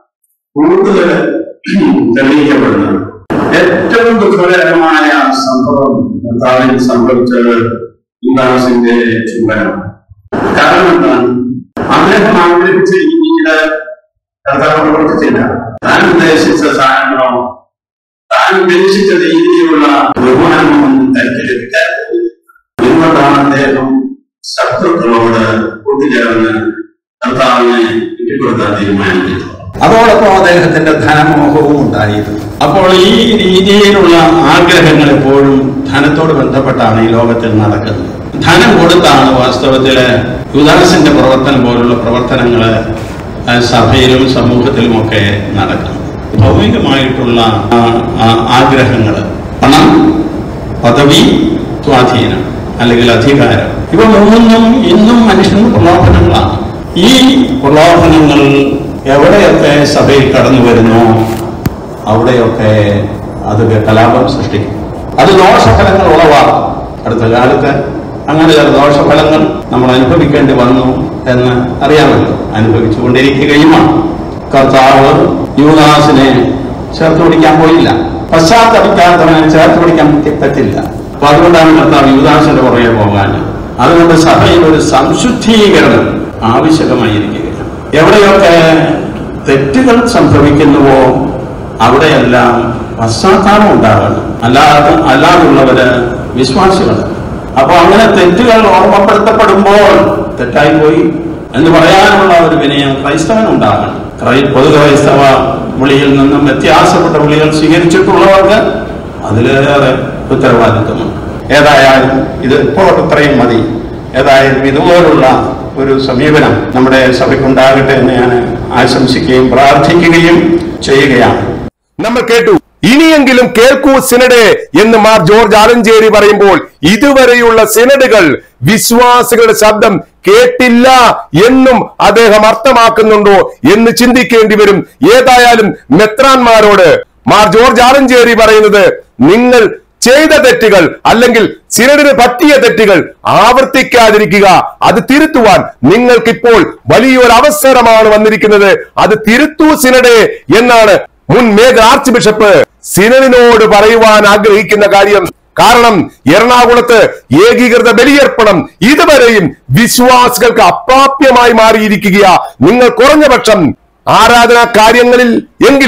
കൂടുതൽ തെളിയിക്കപ്പെടുന്നത്. ഏറ്റവും ദുഃഖകരമായ സംഭവം കർത്താവിൽ സംഭവിച്ചത് യൂദാസിന്റെ ചുംബനമാണ്. കാരണം എന്താണ്? അദ്ദേഹം ആഗ്രഹിച്ച രീതിയില് കർത്താവ് പ്രവർത്തിച്ചില്ല. താൻ ഉദ്ദേശിച്ച സാധനങ്ങളോ താൻ ഉദ്ദേശിച്ച രീതിയിലുള്ള ബഹുമാനമൊന്നും തനിക്ക് ലഭിക്കാതെ എന്തുകൊണ്ടാണ് അദ്ദേഹം ശത്രുക്കളോട് കൂട്ടുചേർന്ന് കർത്താവിനെ വിട്ടുകൊടുക്കാൻ തീരുമാനിച്ചത്? അതോടൊപ്പം അദ്ദേഹത്തിന്റെ ധനമോഹവും ഉണ്ടായിരുന്നു. അപ്പോൾ ഈ രീതിയിലുള്ള ആഗ്രഹങ്ങൾ എപ്പോഴും ധനത്തോട് ബന്ധപ്പെട്ടാണ് ഈ ലോകത്തിൽ നടക്കുന്നത്. ധനം കൊടുത്താണ് വാസ്തവത്തില് യൂദാസിന്റെ പ്രവർത്തനം പോലുള്ള പ്രവർത്തനങ്ങള് സഭയിലും സമൂഹത്തിലുമൊക്കെ നടക്കുന്നത്. ഭൗമികമായിട്ടുള്ള ആഗ്രഹങ്ങള്, പണം, പദവി, സ്വാധീനം അല്ലെങ്കിൽ അധികാരം, ഇവ മൂന്നും ഇന്നും മനുഷ്യന് പ്രലോഭനങ്ങളാണ്. ഈ പ്രലോഭനങ്ങൾ എവിടെയൊക്കെ സഭയിൽ കടന്നു വരുന്നു അവിടെയൊക്കെ അത് കലാപം സൃഷ്ടിക്കും. അത് ദോഷഫലങ്ങൾ ഉളവാക്കും. അടുത്ത കാലത്ത് അങ്ങനെ ചില ദോഷഫലങ്ങൾ നമ്മൾ അനുഭവിക്കേണ്ടി വന്നു എന്ന് അറിയാമല്ലോ, അനുഭവിച്ചുകൊണ്ടിരിക്കുകയുമാണ്. കർത്താവ് യൂദാസിനെ ചേർത്ത് പിടിക്കാൻ പോയില്ല, പശ്ചാത്തലക്കാത്തവനെ ചേർത്ത് പിടിക്കാൻ പറ്റില്ല. അപ്പൊ അതുകൊണ്ടാണ് കർത്താവ് യൂദാസിന്റെ പുറകെ പോകാൻ. അതുകൊണ്ട് സഭയിൽ ഒരു സംശുദ്ധീകരണം ആവശ്യകമായിരിക്കുകയാണ്. എവിടെയൊക്കെ തെറ്റുകൾ സംഭവിക്കുന്നുവോ അവിടെയെല്ലാം പശ്ചാത്താപം ഉണ്ടാകണം. അല്ലാതെ അല്ലാതുള്ളവര് വിശ്വാസികൾ. അപ്പൊ അങ്ങനെ തെറ്റുകൾ ഓർമ്മപ്പെടുത്തപ്പെടുമ്പോൾ തെറ്റായി പോയി എന്ന് പറയാനുള്ള ഒരു വിനയം ക്രൈസ്തവനുണ്ടാകണം. പൊതു ക്രൈസ്തവ വിളിയിൽ നിന്നും വ്യത്യാസപ്പെട്ട വിളികൾ സ്വീകരിച്ചിട്ടുള്ളവർക്ക് അതിലേറെ ഉത്തരവാദിത്വമുണ്ട്. ഏതായാലും ഇത് ഇപ്പോൾ ഇത്രയും മതി. ഏതായാലും ഇതുപോലുള്ള ഒരു സമീപനം നമ്മുടെ സഭയ്ക്കുണ്ടാകട്ടെ എന്ന് ഞാൻ ആശംസിക്കുകയും പ്രാർത്ഥിക്കുകയും ചെയ്യുകയാണ്. നമ്മൾ കേട്ടു, ഇനിയെങ്കിലും കേൾക്കൂ സിനഡ് എന്ന് മാർ ജോർജ് ആലഞ്ചേരി പറയുമ്പോൾ ഇതുവരെയുള്ള സിനഡുകൾ വിശ്വാസികളുടെ ശബ്ദം കേട്ടില്ല എന്നും അദ്ദേഹം അർത്ഥമാക്കുന്നുണ്ടോ എന്ന് ചിന്തിക്കേണ്ടി വരും. ഏതായാലും മെത്രാന്മാരോട് മാർ ജോർജ് ആലഞ്ചേരി പറയുന്നത്, നിങ്ങൾ ചെയ്ത തെറ്റുകൾ അല്ലെങ്കിൽ സിനഡിന് പറ്റിയ തെറ്റുകൾ ആവർത്തിക്കാതിരിക്കുക. അത് തിരുത്തുവാൻ നിങ്ങൾക്കിപ്പോൾ വലിയൊരു അവസരമാണ് വന്നിരിക്കുന്നത്. അത് തിരുത്തൂ സിനഡ് എന്നാണ് മുൻ മേജർ ആർച്ച് ബിഷപ്പ് സിനഡിനോട് പറയുവാൻ ആഗ്രഹിക്കുന്ന കാര്യം. കാരണം എറണാകുളത്ത് ഏകീകൃത ബലിയർപ്പണം ഇതുവരെയും വിശ്വാസികൾക്ക് അപ്രാപ്യമായി മാറിയിരിക്കുക. നിങ്ങൾ കുറഞ്ഞപക്ഷം ആരാധനാ കാര്യങ്ങളിൽ എങ്കിലും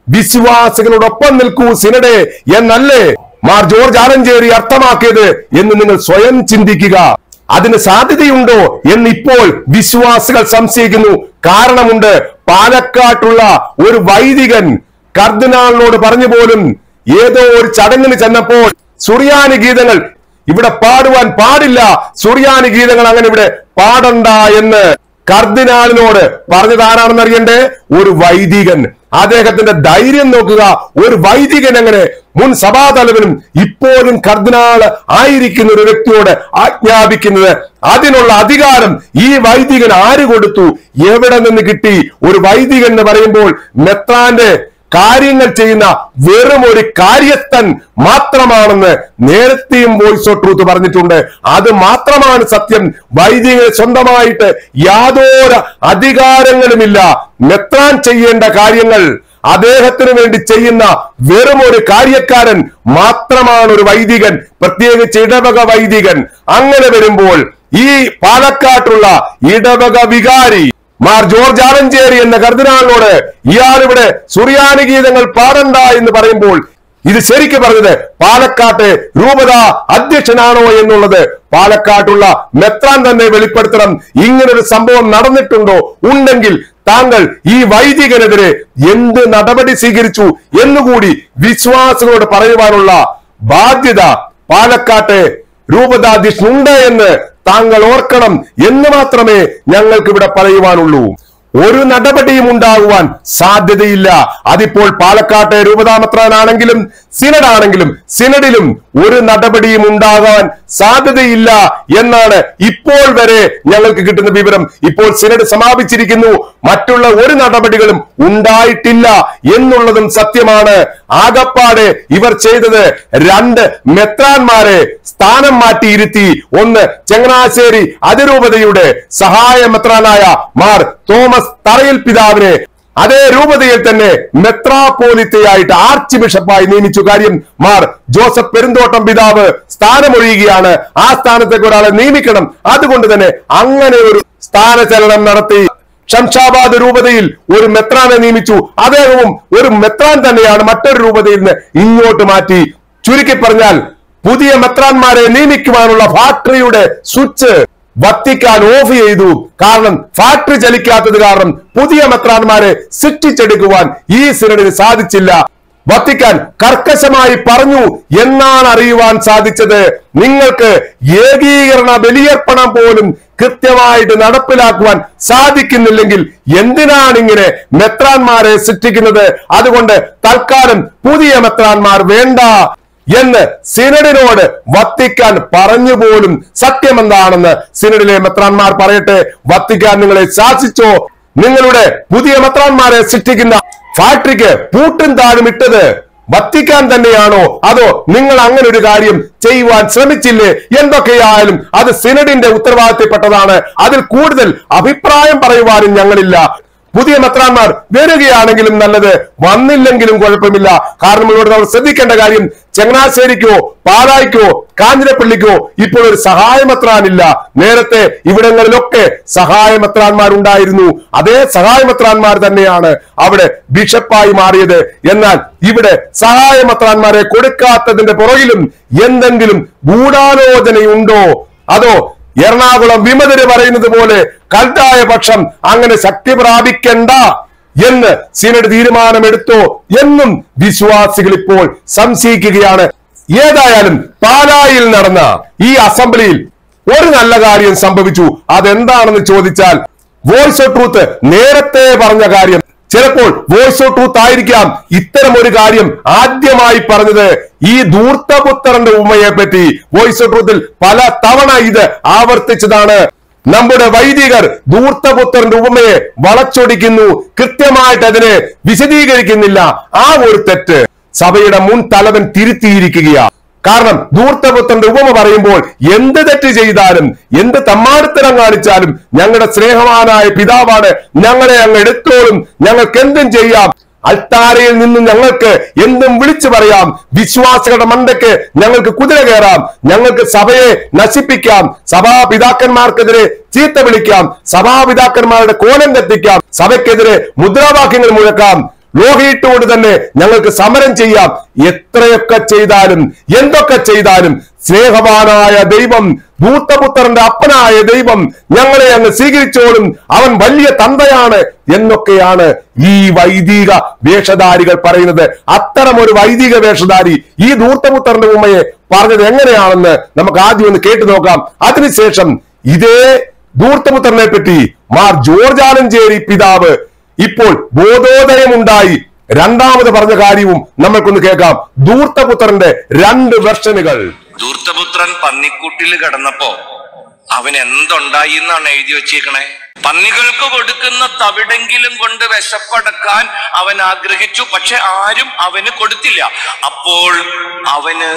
വിശ്വാസികളോടൊപ്പം നിൽക്കൂ സിനഡേ എന്നല്ലേ മാർ ജോർജ് ആലഞ്ചേരി അർത്ഥമാക്കിയത് എന്ന് നിങ്ങൾ സ്വയം ചിന്തിക്കുക. അതിന് സാധ്യതയുണ്ടോ എന്ന് ഇപ്പോൾ വിശ്വാസികൾ സംശയിക്കുന്നു. കാരണമുണ്ട്. പാലക്കാട്ടുള്ള ഒരു വൈദികൻ കർദിനാളിനോട് പറഞ്ഞു പോലും ഏതോ ഒരു ചടങ്ങിന് ചെന്നപ്പോൾ സുറിയാനി ഗീതങ്ങൾ ഇവിടെ പാടുവാൻ പാടില്ല, സുറിയാനി ഗീതങ്ങൾ അങ്ങനെ ഇവിടെ പാടണ്ട എന്ന് കർദിനാളിനോട് പറഞ്ഞത് ആരാണെന്ന് അറിയണ്ടേ? ഒരു വൈദികൻ. അദ്ദേഹത്തിന്റെ ധൈര്യം നോക്കുക. ഒരു വൈദികൻ എങ്ങനെ മുൻ സഭാതലവനും ഇപ്പോഴും കർദിനാൾ ആയിരിക്കുന്ന ഒരു വ്യക്തിയോട് ആജ്ഞാപിക്കുന്നത്? അതിനുള്ള അധികാരം ഈ വൈദികൻ ആര് കൊടുത്തു? എവിടെ നിന്ന് കിട്ടി? ഒരു വൈദികൻ എന്ന് പറയുമ്പോൾ മെത്രാന്റെ കാര്യങ്ങൾ ചെയ്യുന്ന വെറും ഒരു കാര്യസ്ഥൻ മാത്രമാണെന്ന് നേരത്തെയും വോയിസ് ഓഫ് ട്രൂത്ത് പറഞ്ഞിട്ടുണ്ട്. അത് മാത്രമാണ് സത്യം. വൈദികന് സ്വന്തമായിട്ട് യാതൊരു അധികാരങ്ങളുമില്ല. മെത്രാൻ ചെയ്യേണ്ട കാര്യങ്ങൾ അദ്ദേഹത്തിന് വേണ്ടി ചെയ്യുന്ന വെറും ഒരു കാര്യക്കാരൻ മാത്രമാണ് ഒരു വൈദികൻ, പ്രത്യേകിച്ച് ഇടവക വൈദികൻ. അങ്ങനെ വരുമ്പോൾ ഈ പാലക്കാട്ടുള്ള ഇടവക വികാരി മാർ ജോർജ് ആലഞ്ചേരി എന്ന കർദിനാളിനോട് ഇയാളിവിടെ സുറിയാനി ഗീതങ്ങൾ പാടണ്ട എന്ന് പറയുമ്പോൾ ഇത് ശരിക്കും പറഞ്ഞത് പാലക്കാട്ടെ രൂപത അധ്യക്ഷനാണോ എന്നുള്ളത് പാലക്കാട്ടുള്ള മെത്രാൻ തന്നെ വെളിപ്പെടുത്തണം. ഇങ്ങനൊരു സംഭവം നടന്നിട്ടുണ്ടോ? ഉണ്ടെങ്കിൽ താങ്കൾ ഈ വൈദികനെതിരെ എന്ത് നടപടി സ്വീകരിച്ചു എന്നുകൂടി വിശ്വാസികളോട് പറയുവാനുള്ള ബാധ്യത പാലക്കാട്ടെ രൂപതാധ്യക്ഷനുണ്ട് എന്ന് താങ്കൾ ഓർക്കണം എന്ന് മാത്രമേ ഞങ്ങൾക്ക് ഇവിടെ പറയുവാനുള്ളൂ. ഒരു നടപടിയും ഉണ്ടാകുവാൻ സാധ്യതയില്ല. അതിപ്പോൾ പാലക്കാട്ടെ രൂപതാമെത്രാനാണെങ്കിലും സിനഡാണെങ്കിലും സിനഡിലും ഒരു നടപടിയും ഉണ്ടാകാൻ സാധ്യതയില്ല എന്നാണ് ഇപ്പോൾ വരെ ഞങ്ങൾക്ക് കിട്ടുന്ന വിവരം. ഇപ്പോൾ സിനഡ് സമാപിച്ചിരിക്കുന്നു. മറ്റുള്ള ഒരു നടപടികളും ഉണ്ടായിട്ടില്ല എന്നുള്ളതും സത്യമാണ്. ആകപ്പാടെ ഇവർ ചെയ്തത് രണ്ട് മെത്രാന്മാരെ സ്ഥാനം മാറ്റിയിരുത്തി. ഒന്ന് ചങ്ങനാശ്ശേരി അതിരൂപതയുടെ സഹായ മെത്രാനായ മാർ തോമസ് തറയിൽ പിതാവിനെ അതേ രൂപതയിൽ തന്നെ മെത്രാപ്പോലിത്തയായിട്ട് ആർച്ച് ബിഷപ്പായി നിയമിച്ചു. കാര്യം മാർ ജോസഫ് പെരുന്തോട്ടം പിതാവ് സ്ഥാനമൊഴിയുകയാണ്. ആ സ്ഥാനത്തേക്ക് ഒരാളെ നിയമിക്കണം. അതുകൊണ്ട് തന്നെ അങ്ങനെ ഒരു സ്ഥാനചലനം നടത്തി. ശംഷാബാദ് രൂപതയിൽ ഒരു മെത്രാനെ നിയമിച്ചു. അദ്ദേഹവും ഒരു മെത്രാൻ തന്നെയാണ്. മറ്റൊരു രൂപതയിൽ നിന്ന് ഇങ്ങോട്ട് മാറ്റി. ചുരുക്കി പറഞ്ഞാൽ പുതിയ മെത്രാന്മാരെ നിയമിക്കുവാനുള്ള ഫാക്ടറിയുടെ സ്വിച്ച് വത്തിക്കാൻ ഓഫ് ചെയ്തു. കാരണം ഫാക്ടറി ചലിക്കാത്തത് കാരണം പുതിയ മെത്രാന്മാരെ സൃഷ്ടിച്ചെടുക്കുവാൻ ഈ സിനഡിന് സാധിച്ചില്ല. വത്തിക്കാൻ കർക്കശമായി പറഞ്ഞു എന്നാണ് അറിയുവാൻ സാധിച്ചത്. നിങ്ങൾക്ക് ഏകീകരണ ബലിയർപ്പണം പോലും കൃത്യമായിട്ട് നടപ്പിലാക്കുവാൻ സാധിക്കുന്നില്ലെങ്കിൽ എന്തിനാണ് ഇങ്ങനെ മെത്രാന്മാരെ സൃഷ്ടിക്കുന്നത്? അതുകൊണ്ട് തൽക്കാലം പുതിയ മെത്രാന്മാർ വേണ്ട എന്ന് സിനഡിനോട് വത്തിക്കാൻ പറഞ്ഞു പോലും. സത്യമെന്താണെന്ന് സിനഡിലെ മെത്രാന്മാർ പറയട്ടെ. വത്തിക്കാൻ നിങ്ങളെ ശാസിച്ചോ? നിങ്ങളുടെ പുതിയ മെത്രാന്മാരെ സൃഷ്ടിക്കുന്ന ഫാക്ടറിക്ക് പൂട്ടും താഴും ഇട്ടത് വത്തിക്കാൻ തന്നെയാണോ? അതോ നിങ്ങൾ അങ്ങനെ ഒരു കാര്യം ചെയ്യുവാൻ ശ്രമിച്ചില്ലേ? എന്തൊക്കെയായാലും അത് സിനഡിന്റെ ഉത്തരവാദിത്തപ്പെട്ടതാണ്. അതിൽ കൂടുതൽ അഭിപ്രായം പറയുവാനും ഞങ്ങളില്ല. പുതിയ മെത്രാന്മാർ വരികയാണെങ്കിലും നല്ലത്, വന്നില്ലെങ്കിലും കുഴപ്പമില്ല. കാരണം ഇവിടെ നമ്മൾ ശ്രദ്ധിക്കേണ്ട കാര്യം ചങ്ങനാശ്ശേരിക്കോ പാലായ്ക്കോ കാഞ്ഞിരപ്പള്ളിക്കോ ഇപ്പോൾ ഒരു സഹായ മെത്രാനില്ല. നേരത്തെ ഇവിടങ്ങളിലൊക്കെ സഹായ മെത്രാന്മാരുണ്ടായിരുന്നു. അതേ സഹായ മെത്രാന്മാർ തന്നെയാണ് അവിടെ ബിഷപ്പായി മാറിയത്. എന്നാൽ ഇവിടെ സഹായ മെത്രാന്മാരെ കൊടുക്കാത്തതിന്റെ പുറകിലും എന്തെങ്കിലും ഗൂഢാലോചനയുണ്ടോ? അതോ എറണാകുളം വിമതര് പറയുന്നത് പോലെ കൽതായ പക്ഷം അങ്ങനെ ശക്തി പ്രാപിക്കണ്ട എന്ന് സിനഡ് തീരുമാനമെടുത്തോ എന്നും വിശ്വാസികൾ ഇപ്പോൾ സംശയിക്കുകയാണ്. ഏതായാലും പാലായിൽ നടന്ന ഈ അസംബ്ലിയിൽ ഒരു നല്ല കാര്യം സംഭവിച്ചു. അതെന്താണെന്ന് ചോദിച്ചാൽ വോയിസ് ഓഫ് ട്രൂത്ത് നേരത്തെ പറഞ്ഞ കാര്യം. ചിലപ്പോൾ വോയിസ് ഓഫ് ട്രൂത്ത് ആയിരിക്കാം ഇത്തരം ഒരു കാര്യം ആദ്യമായി പറഞ്ഞത്. ഈ ധൂർത്തപുത്രന്റെ ഉമ്മയെ പറ്റി വോയിസ് ഓഫ് ട്രൂത്തിൽ പല തവണ ഇത് ആവർത്തിച്ചതാണ്. നമ്മുടെ വൈദികർ ധൂർത്തപുത്രന്റെ ഉപമയെ വളച്ചൊടിക്കുന്നു, കൃത്യമായിട്ട് അതിനെ വിശദീകരിക്കുന്നില്ല. ആ ഒരു തെറ്റ് സഭയുടെ മുൻ തലവൻ തിരുത്തിയിരിക്കുകയാണ്. കാരണം ധൂർത്തപുത്രന്റെ ഉപമ പറയുമ്പോൾ എന്ത് തെറ്റ് ചെയ്താലും എന്ത് തമ്മാടിത്തരം കാണിച്ചാലും ഞങ്ങളുടെ സ്നേഹവാനായ പിതാവാണ്, ഞങ്ങളെ അങ്ങ് എടുത്തോളും, ഞങ്ങൾക്ക് എന്തും ചെയ്യാം, അൾത്താരയിൽ നിന്നും ഞങ്ങൾക്ക് എന്തും വിളിച്ചു പറയാം, വിശ്വാസികളുടെ മണ്ടയ്ക്ക് ഞങ്ങൾക്ക് കുതിര കയറാം, ഞങ്ങൾക്ക് സഭയെ നശിപ്പിക്കാം, സഭാപിതാക്കന്മാർക്കെതിരെ ചീത്ത വിളിക്കാം, സഭാപിതാക്കന്മാരുടെ കോലം കത്തിക്കാം, സഭയ്ക്കെതിരെ മുദ്രാവാക്യങ്ങൾ മുഴക്കാം, ലോഹിയിട്ടുകൊണ്ട് തന്നെ ഞങ്ങൾക്ക് സമരം ചെയ്യാം. എത്രയൊക്കെ ചെയ്താലും എന്തൊക്കെ ചെയ്താലും സ്നേഹവാനായ ദൈവം, ധൂർത്തപുത്രന്റെ അപ്പനായ ദൈവം ഞങ്ങളെ അങ്ങ് സ്വീകരിച്ചോളും, അവൻ വലിയ തന്തയാണ് എന്നൊക്കെയാണ് ഈ വൈദിക വേഷധാരികൾ പറയുന്നത്. അത്തരം ഒരു വൈദിക വേഷധാരി ഈ ധൂർത്തപുത്രന്റെ ഉമ്മയെ പറഞ്ഞത് എങ്ങനെയാണെന്ന് നമുക്ക് ആദ്യം ഒന്ന് കേട്ടു നോക്കാം. അതിനുശേഷം ഇതേ ധൂർത്തപുത്രനെ പറ്റി മാർ ജോർജ് ആലഞ്ചേരി പിതാവ് ഇപ്പോൾ ബോധോദയമുണ്ടായി രണ്ടാമത് പറഞ്ഞ കാര്യവും നമ്മൾക്കൊന്ന് കേൾക്കാം. ധൂർത്തപുത്രന്റെ രണ്ട് വെർഷനുകൾ. ധൂർത്തപുത്രൻ പന്നിക്കൂട്ടിൽ കിടന്നപ്പോ അവൻ എന്തുണ്ടായി എന്നാണ് എഴുതി വെച്ചേക്കണേ. പന്നികൾക്ക് കൊടുക്കുന്ന തവിടെങ്കിലും കൊണ്ട് വിശപ്പടക്കാൻ അവൻ ആഗ്രഹിച്ചു, പക്ഷെ ആരും അവന് കൊടുത്തില്ല. അപ്പോൾ അവന്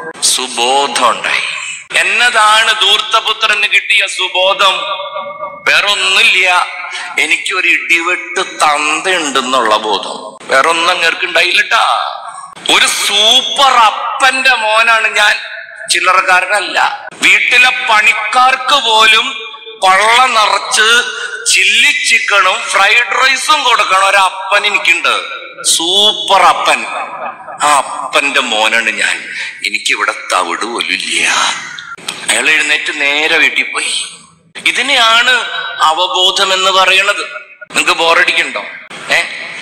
സുബോധം ഉണ്ടായി. എന്നതാണ് ധൂർത്തപുത്രന് കിട്ടിയ സുബോധം? വേറൊന്നുമില്ല, എനിക്കൊരു ഇടിവെട്ട് തന്തയുണ്ടെന്നുള്ള ബോധം. വേറൊന്നും അങ്ങേർക്ക് ഉണ്ടായില്ലട്ടാ. ഒരു സൂപ്പർ അപ്പന്റെ മോനാണ് ഞാൻ, ചില്ലറക്കാരനല്ല. വീട്ടിലെ പണിക്കാർക്ക് പോലും പള്ള നിറച്ച് ചില്ലി ചിക്കനും ഫ്രൈഡ് റൈസും കൊടുക്കണ ഒരു അപ്പൻ എനിക്കുണ്ട്. സൂപ്പർ അപ്പൻ. ആ അപ്പന്റെ മോനാണ് ഞാൻ. എനിക്കിവിടെ തവിട് പോലും ഇല്ല. അയാൾ എഴുന്നേറ്റ് നേരെ വീട്ടിൽ പോയി. ഇതിനെയാണ് അവബോധം എന്ന് പറയണത്. നിങ്ങക്ക് ബോറടിക്കണ്ടോ? ഏ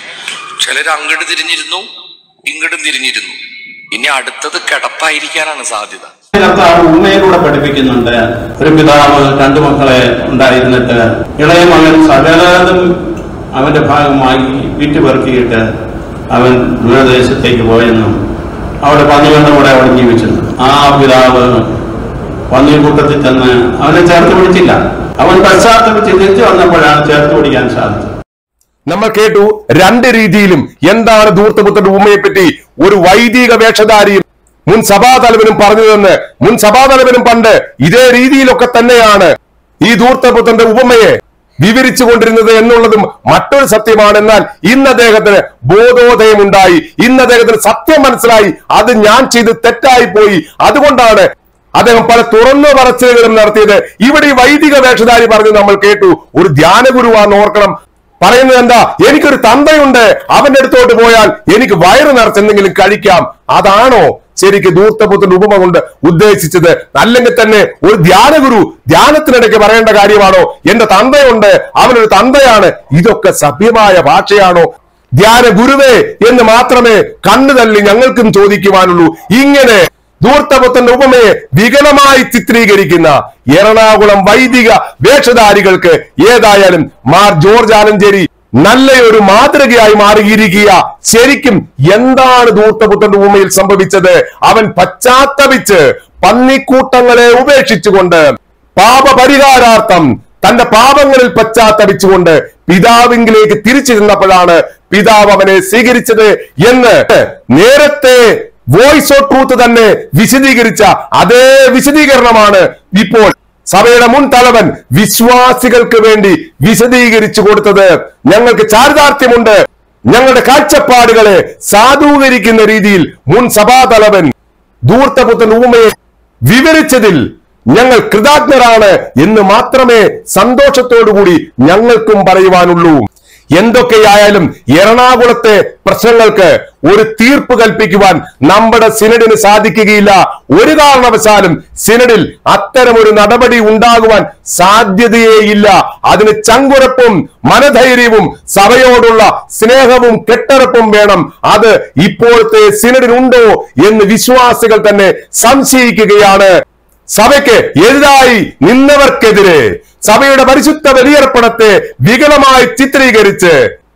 ചിലര് അങ്ങോട്ട് തിരിഞ്ഞിരുന്നു, ഇങ്ങോട്ടും തിരിഞ്ഞിരുന്നു. ഇനി അടുത്തത് കിടപ്പായിരിക്കാനാണ് സാധ്യത. ഉമ്മയിലൂടെ പഠിപ്പിക്കുന്നുണ്ട്. ഒരു പിതാവ് രണ്ടു മക്കളെ ഉണ്ടായിരുന്നിട്ട് ഇളയ മകൻ സകലതും അവന്റെ ഭാഗമായി വീട്ടുപെറുക്കിയിട്ട് അവൻ ദൂരദേശത്തേക്ക് പോയെന്നും അവിടെ പന്നികളുടെ കൂടെ അവിടെ ജീവിച്ചെന്നും ആ പിതാവ് പന്നിക്കൂട്ടത്തിൽ ചെന്ന് അവനെ ചേർത്ത് പിടിച്ചില്ല. അവൻ പശ്ചാത്തലത്തിൽ തിരിച്ചു വന്നപ്പോഴാണ് ചേർത്ത് പിടിക്കാൻ സാധിച്ചത്. നമ്മൾ കേട്ടു രണ്ട് രീതിയിലും എന്താണ് ധൂർത്തപുത്രന്റെ ഉമ്മയെ പറ്റി ഒരു വൈദിക വേഷധാരിയും മുൻ സഭാതലവനും പറഞ്ഞതെന്ന്. മുൻ സഭാതലവനും പണ്ട് ഇതേ രീതിയിലൊക്കെ തന്നെയാണ് ഈ ധൂർത്തപുത്രന്റെ ഉപമയെ വിവരിച്ചു കൊണ്ടിരുന്നത് എന്നുള്ളതും മറ്റൊരു സത്യമാണ്. എന്നാൽ ഇന്ന് അദ്ദേഹത്തിന് ബോധോദയമുണ്ടായി. ഇന്ന് അദ്ദേഹത്തിന് സത്യം മനസ്സിലായി, അത് ഞാൻ ചെയ്ത് തെറ്റായി പോയി. അതുകൊണ്ടാണ് അദ്ദേഹം പല തുറന്നു പറച്ചിലുകളും നടത്തിയത്. ഇവിടെ ഈ വൈദിക വേഷധാരി പറഞ്ഞു നമ്മൾ കേട്ടു. ഒരു ധ്യാന ഗുരുവാന്ന് ഓർക്കണം. പറയുന്നത് എന്താ? എനിക്കൊരു തന്തയുണ്ട്, അവന്റെ അടുത്തോട്ട് പോയാൽ എനിക്ക് വയറ് നിറച്ചെന്തെങ്കിലും കഴിക്കാം. അതാണോ ശരിക്ക് ധൂർത്തപുത്രന്റെ ഉപമ കൊണ്ട് ഉദ്ദേശിച്ചത്? അല്ലെങ്കിൽ തന്നെ ഒരു ധ്യാനഗുരു ധ്യാനത്തിനിടയ്ക്ക് പറയേണ്ട കാര്യമാണോ എന്റെ തന്തയുണ്ട്, അവനൊരു തന്തയാണ്? ഇതൊക്കെ സഭ്യമായ ഭാഷയാണോ? ധ്യാന ഗുരുവേ എന്ന് മാത്രമേ കണ്ണു തള്ളി ഞങ്ങൾക്കും ചോദിക്കുവാനുള്ളൂ. ഇങ്ങനെ ധൂർത്തപുത്രന്റെ ഉപമയെ വികലമായി ചിത്രീകരിക്കുന്ന എറണാകുളം വൈദിക വേഷധാരികൾക്ക് ഏതായാലും മാർ ജോർജ് ആലഞ്ചേരി നല്ലൊരു മാതൃകയായി മാറിയിരിക്കുക. ശരിക്കും എന്താണ് ധൂർത്തപുത്രന്റെ ഉപമയിൽ സംഭവിച്ചത്? അവൻ പശ്ചാത്തപിച്ച് പന്നിക്കൂട്ടങ്ങളെ ഉപേക്ഷിച്ചുകൊണ്ട് പാപപരിഹാരാർത്ഥം തന്റെ പാപങ്ങളിൽ പശ്ചാത്തപിച്ചുകൊണ്ട് പിതാവിങ്കിലേക്ക് തിരിച്ചു ചെന്നപ്പോഴാണ് പിതാവ് അവനെ സ്വീകരിച്ചത് എന്ന് നേരത്തെ വോയിസ് ഓഫ് ട്രൂത്ത് തന്നെ വിശദീകരിച്ച അതേ വിശദീകരണമാണ് ഇപ്പോൾ സഭയുടെ മുൻ തലവൻ വിശ്വാസികൾക്ക് വേണ്ടി വിശദീകരിച്ചു കൊടുത്തത്. ഞങ്ങൾക്ക് ചാരിതാർത്ഥ്യമുണ്ട്. ഞങ്ങളുടെ കാഴ്ചപ്പാടുകളെ സാധൂകരിക്കുന്ന രീതിയിൽ മുൻ സഭാതലവൻ ധൂർത്തപുത്രൻ ഊമയെ വിവരിച്ചതിൽ ഞങ്ങൾ കൃതജ്ഞരാണ് എന്ന് മാത്രമേ സന്തോഷത്തോടുകൂടി ഞങ്ങൾക്കും പറയുവാനുള്ളൂ. എന്തൊക്കെയായാലും എറണാകുളത്തെ പ്രശ്നങ്ങൾക്ക് ഒരു തീർപ്പ് കൽപ്പിക്കുവാൻ നമ്മുടെ സിനഡിന് സാധിക്കുകയില്ല. ഒരു കാരണവശാലും സിനഡിൽ അത്തരം ഒരു നടപടി ഉണ്ടാകുവാൻ സാധ്യതയേയില്ല. അതിന് ചങ്കുറപ്പും മനധൈര്യവും സഭയോടുള്ള സ്നേഹവും കെട്ടുറപ്പും വേണം. അത് ഇപ്പോഴത്തെ സിനഡിനുണ്ടോ എന്ന് വിശ്വാസികൾ തന്നെ സംശയിക്കുകയാണ്. സഭയ്ക്ക് എതിരായി നിന്നവർക്കെതിരെ സഭയുടെ പരിശുദ്ധ ബലിയർപ്പണത്തെ വികലമായി ചിത്രീകരിച്ച്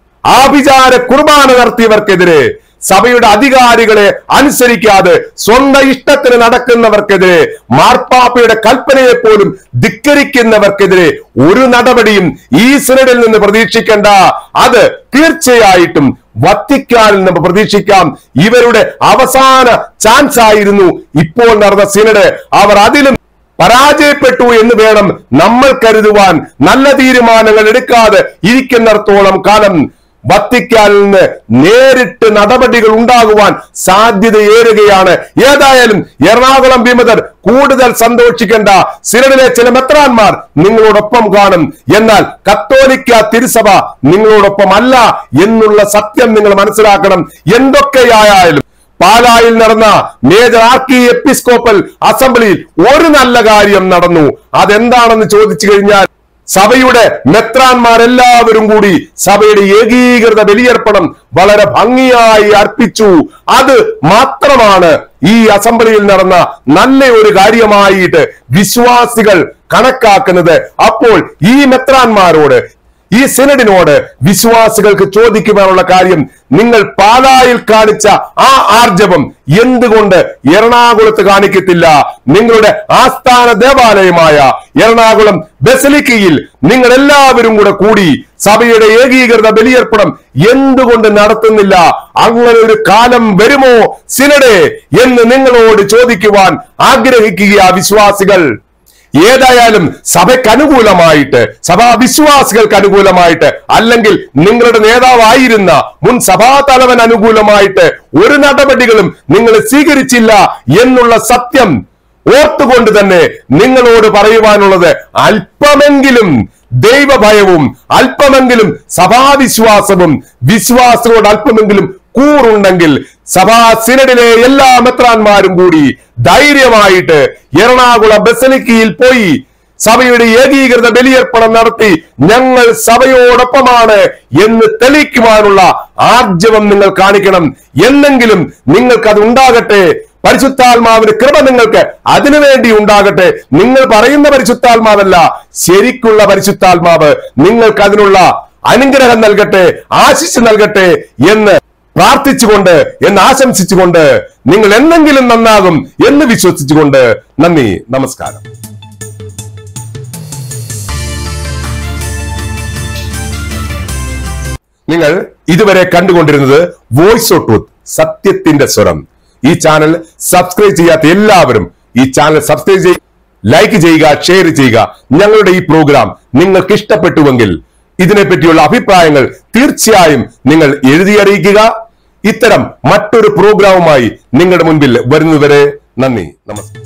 ആഭിചാര കുർബാന നടത്തിയവർക്കെതിരെ, സഭയുടെ അധികാരികളെ അനുസരിക്കാതെ സ്വന്തം ഇഷ്ടത്തിന് നടക്കുന്നവർക്കെതിരെ, മാർപ്പാപ്പയുടെ കൽപ്പനയെ പോലും ധിക്കരിക്കുന്നവർക്കെതിരെ ഒരു നടപടിയും ഈ സിനഡിൽ നിന്ന് പ്രതീക്ഷിക്കേണ്ട. അത് തീർച്ചയായിട്ടും വത്തിക്കാനിൽ നിന്ന് പ്രതീക്ഷിക്കാം. ഇവരുടെ അവസാന ചാൻസ് ആയിരുന്നു ഇപ്പോൾ നടന്ന സിനഡ്. അവർ അതിലും പരാജയപ്പെട്ടു എന്ന് വേണം നമ്മൾ കരുതുവാൻ. നല്ല തീരുമാനങ്ങൾ എടുക്കാതെ ഇരിക്കുന്നിടത്തോളം കാലം വത്തിക്കാനിൽ നിന്ന് നേരിട്ട് നടപടികൾ ഉണ്ടാകുവാൻ സാധ്യതയേറുകയാണ്. ഏതായാലും എറണാകുളം വിമതർ കൂടുതൽ സന്തോഷിക്കേണ്ട. സിനഡിലെ ചില മെത്രാന്മാർ നിങ്ങളോടൊപ്പം കാണും. എന്നാൽ കത്തോലിക്ക തിരുസഭ നിങ്ങളോടൊപ്പം അല്ല എന്നുള്ള സത്യം നിങ്ങൾ മനസ്സിലാക്കണം. എന്തൊക്കെയായാലും പാലായിൽ നടന്ന മേജർ ആർക്കി എപ്പിസ്കോപ്പൽ അസംബ്ലിയിൽ ഒരു നല്ല കാര്യം നടന്നു. അതെന്താണെന്ന് ചോദിച്ചു കഴിഞ്ഞാൽ സഭയുടെ മെത്രാന്മാരെല്ലാവരും കൂടി സഭയുടെ ഏകീകൃത ബലിയർപ്പണം വളരെ ഭംഗിയായി അർപ്പിച്ചു. അത് മാത്രമാണ് ഈ അസംബ്ലിയിൽ നടന്ന നല്ല ഒരു കാര്യമായിട്ട് വിശ്വാസികൾ കണക്കാക്കുന്നത്. അപ്പോൾ ഈ മെത്രാന്മാരോട്, ഈ സിനഡിനോട് വിശ്വാസികൾക്ക് ചോദിക്കുവാനുള്ള കാര്യം, നിങ്ങൾ പാലായിൽ കാണിച്ച ആ ആർജവം എന്തുകൊണ്ട് എറണാകുളത്ത് കാണിക്കത്തില്ല? നിങ്ങളുടെ ആസ്ഥാന ദേവാലയമായ എറണാകുളം ബസലിക്കയിൽ നിങ്ങൾ എല്ലാവരും കൂടെ കൂടി സഭയുടെ ഏകീകൃത ബലിയർപ്പണം എന്തുകൊണ്ട് നടത്തുന്നില്ല? അങ്ങനെ ഒരു കാലം വരുമോ സിനഡേ എന്ന് നിങ്ങളോട് ചോദിക്കുവാൻ ആഗ്രഹിക്കുക വിശ്വാസികൾ. ഏതായാലും സഭയ്ക്ക് അനുകൂലമായിട്ട്, സഭാ വിശ്വാസികൾക്ക് അനുകൂലമായിട്ട്, അല്ലെങ്കിൽ നിങ്ങളുടെ നേതാവായിരുന്ന മുൻ സഭാ തലവൻ അനുകൂലമായിട്ട് ഒരു നടപടികളും നിങ്ങൾ സ്വീകരിച്ചില്ല എന്നുള്ള സത്യം ഓർത്തുകൊണ്ട് തന്നെ നിങ്ങളോട് പറയുവാനുള്ളത്, അല്പമെങ്കിലും ദൈവഭയവും അല്പമെങ്കിലും സഭാവിശ്വാസവും വിശ്വാസത്തോട് അല്പമെങ്കിലും കൂറുണ്ടെങ്കിൽ സഭാ സിനഡിലെ എല്ലാ മെത്രാന്മാരും കൂടി ധൈര്യമായിട്ട് എറണാകുളം ബസലിക്കയിൽ പോയി സഭയുടെ ഏകീകൃത ബലിയർപ്പണം നടത്തി ഞങ്ങൾ സഭയോടൊപ്പമാണ് എന്ന് തെളിയിക്കുവാനുള്ള ആർജവം നിങ്ങൾ കാണിക്കണം. എന്നെങ്കിലും നിങ്ങൾക്ക് അത് ഉണ്ടാകട്ടെ. പരിശുദ്ധാത്മാവിന്റെ കൃപ നിങ്ങൾക്ക് അതിനുവേണ്ടി ഉണ്ടാകട്ടെ. നിങ്ങൾ പറയുന്ന പരിശുദ്ധാത്മാവല്ല, ശരിക്കുള്ള പരിശുദ്ധാത്മാവ് നിങ്ങൾക്ക് അതിനുള്ള അനുഗ്രഹം നൽകട്ടെ, ആശിസ് നൽകട്ടെ എന്ന് പ്രാർത്ഥിച്ചുകൊണ്ട്, എന്ന് ആശംസിച്ചുകൊണ്ട്, നിങ്ങൾ എന്നെങ്കിലും നന്നാകും എന്ന് വിശ്വസിച്ചുകൊണ്ട് നന്ദി, നമസ്കാരം. നിങ്ങൾ ഇതുവരെ കണ്ടുകൊണ്ടിരുന്നത് വോയിസ് ഓഫ് ട്രൂത്ത്, സത്യത്തിന്റെ സ്വരം. ഈ ചാനൽ സബ്സ്ക്രൈബ് ചെയ്യാത്ത എല്ലാവരും ഈ ചാനൽ സബ്സ്ക്രൈബ് ചെയ്യുക, ലൈക്ക് ചെയ്യുക, ഷെയർ ചെയ്യുക. ഞങ്ങളുടെ ഈ പ്രോഗ്രാം നിങ്ങൾക്ക് ഇഷ്ടപ്പെട്ടുവെങ്കിൽ ഇതിനെപ്പറ്റിയുള്ള അഭിപ്രായങ്ങൾ തീർച്ചയായും നിങ്ങൾ എഴുതി അറിയിക്കുക. ഇത്തരം മറ്റൊരു പ്രോഗ്രാമുമായി നിങ്ങളുടെ മുൻപിൽ വരുന്നതുവരെ നന്ദി, നമസ്കാരം.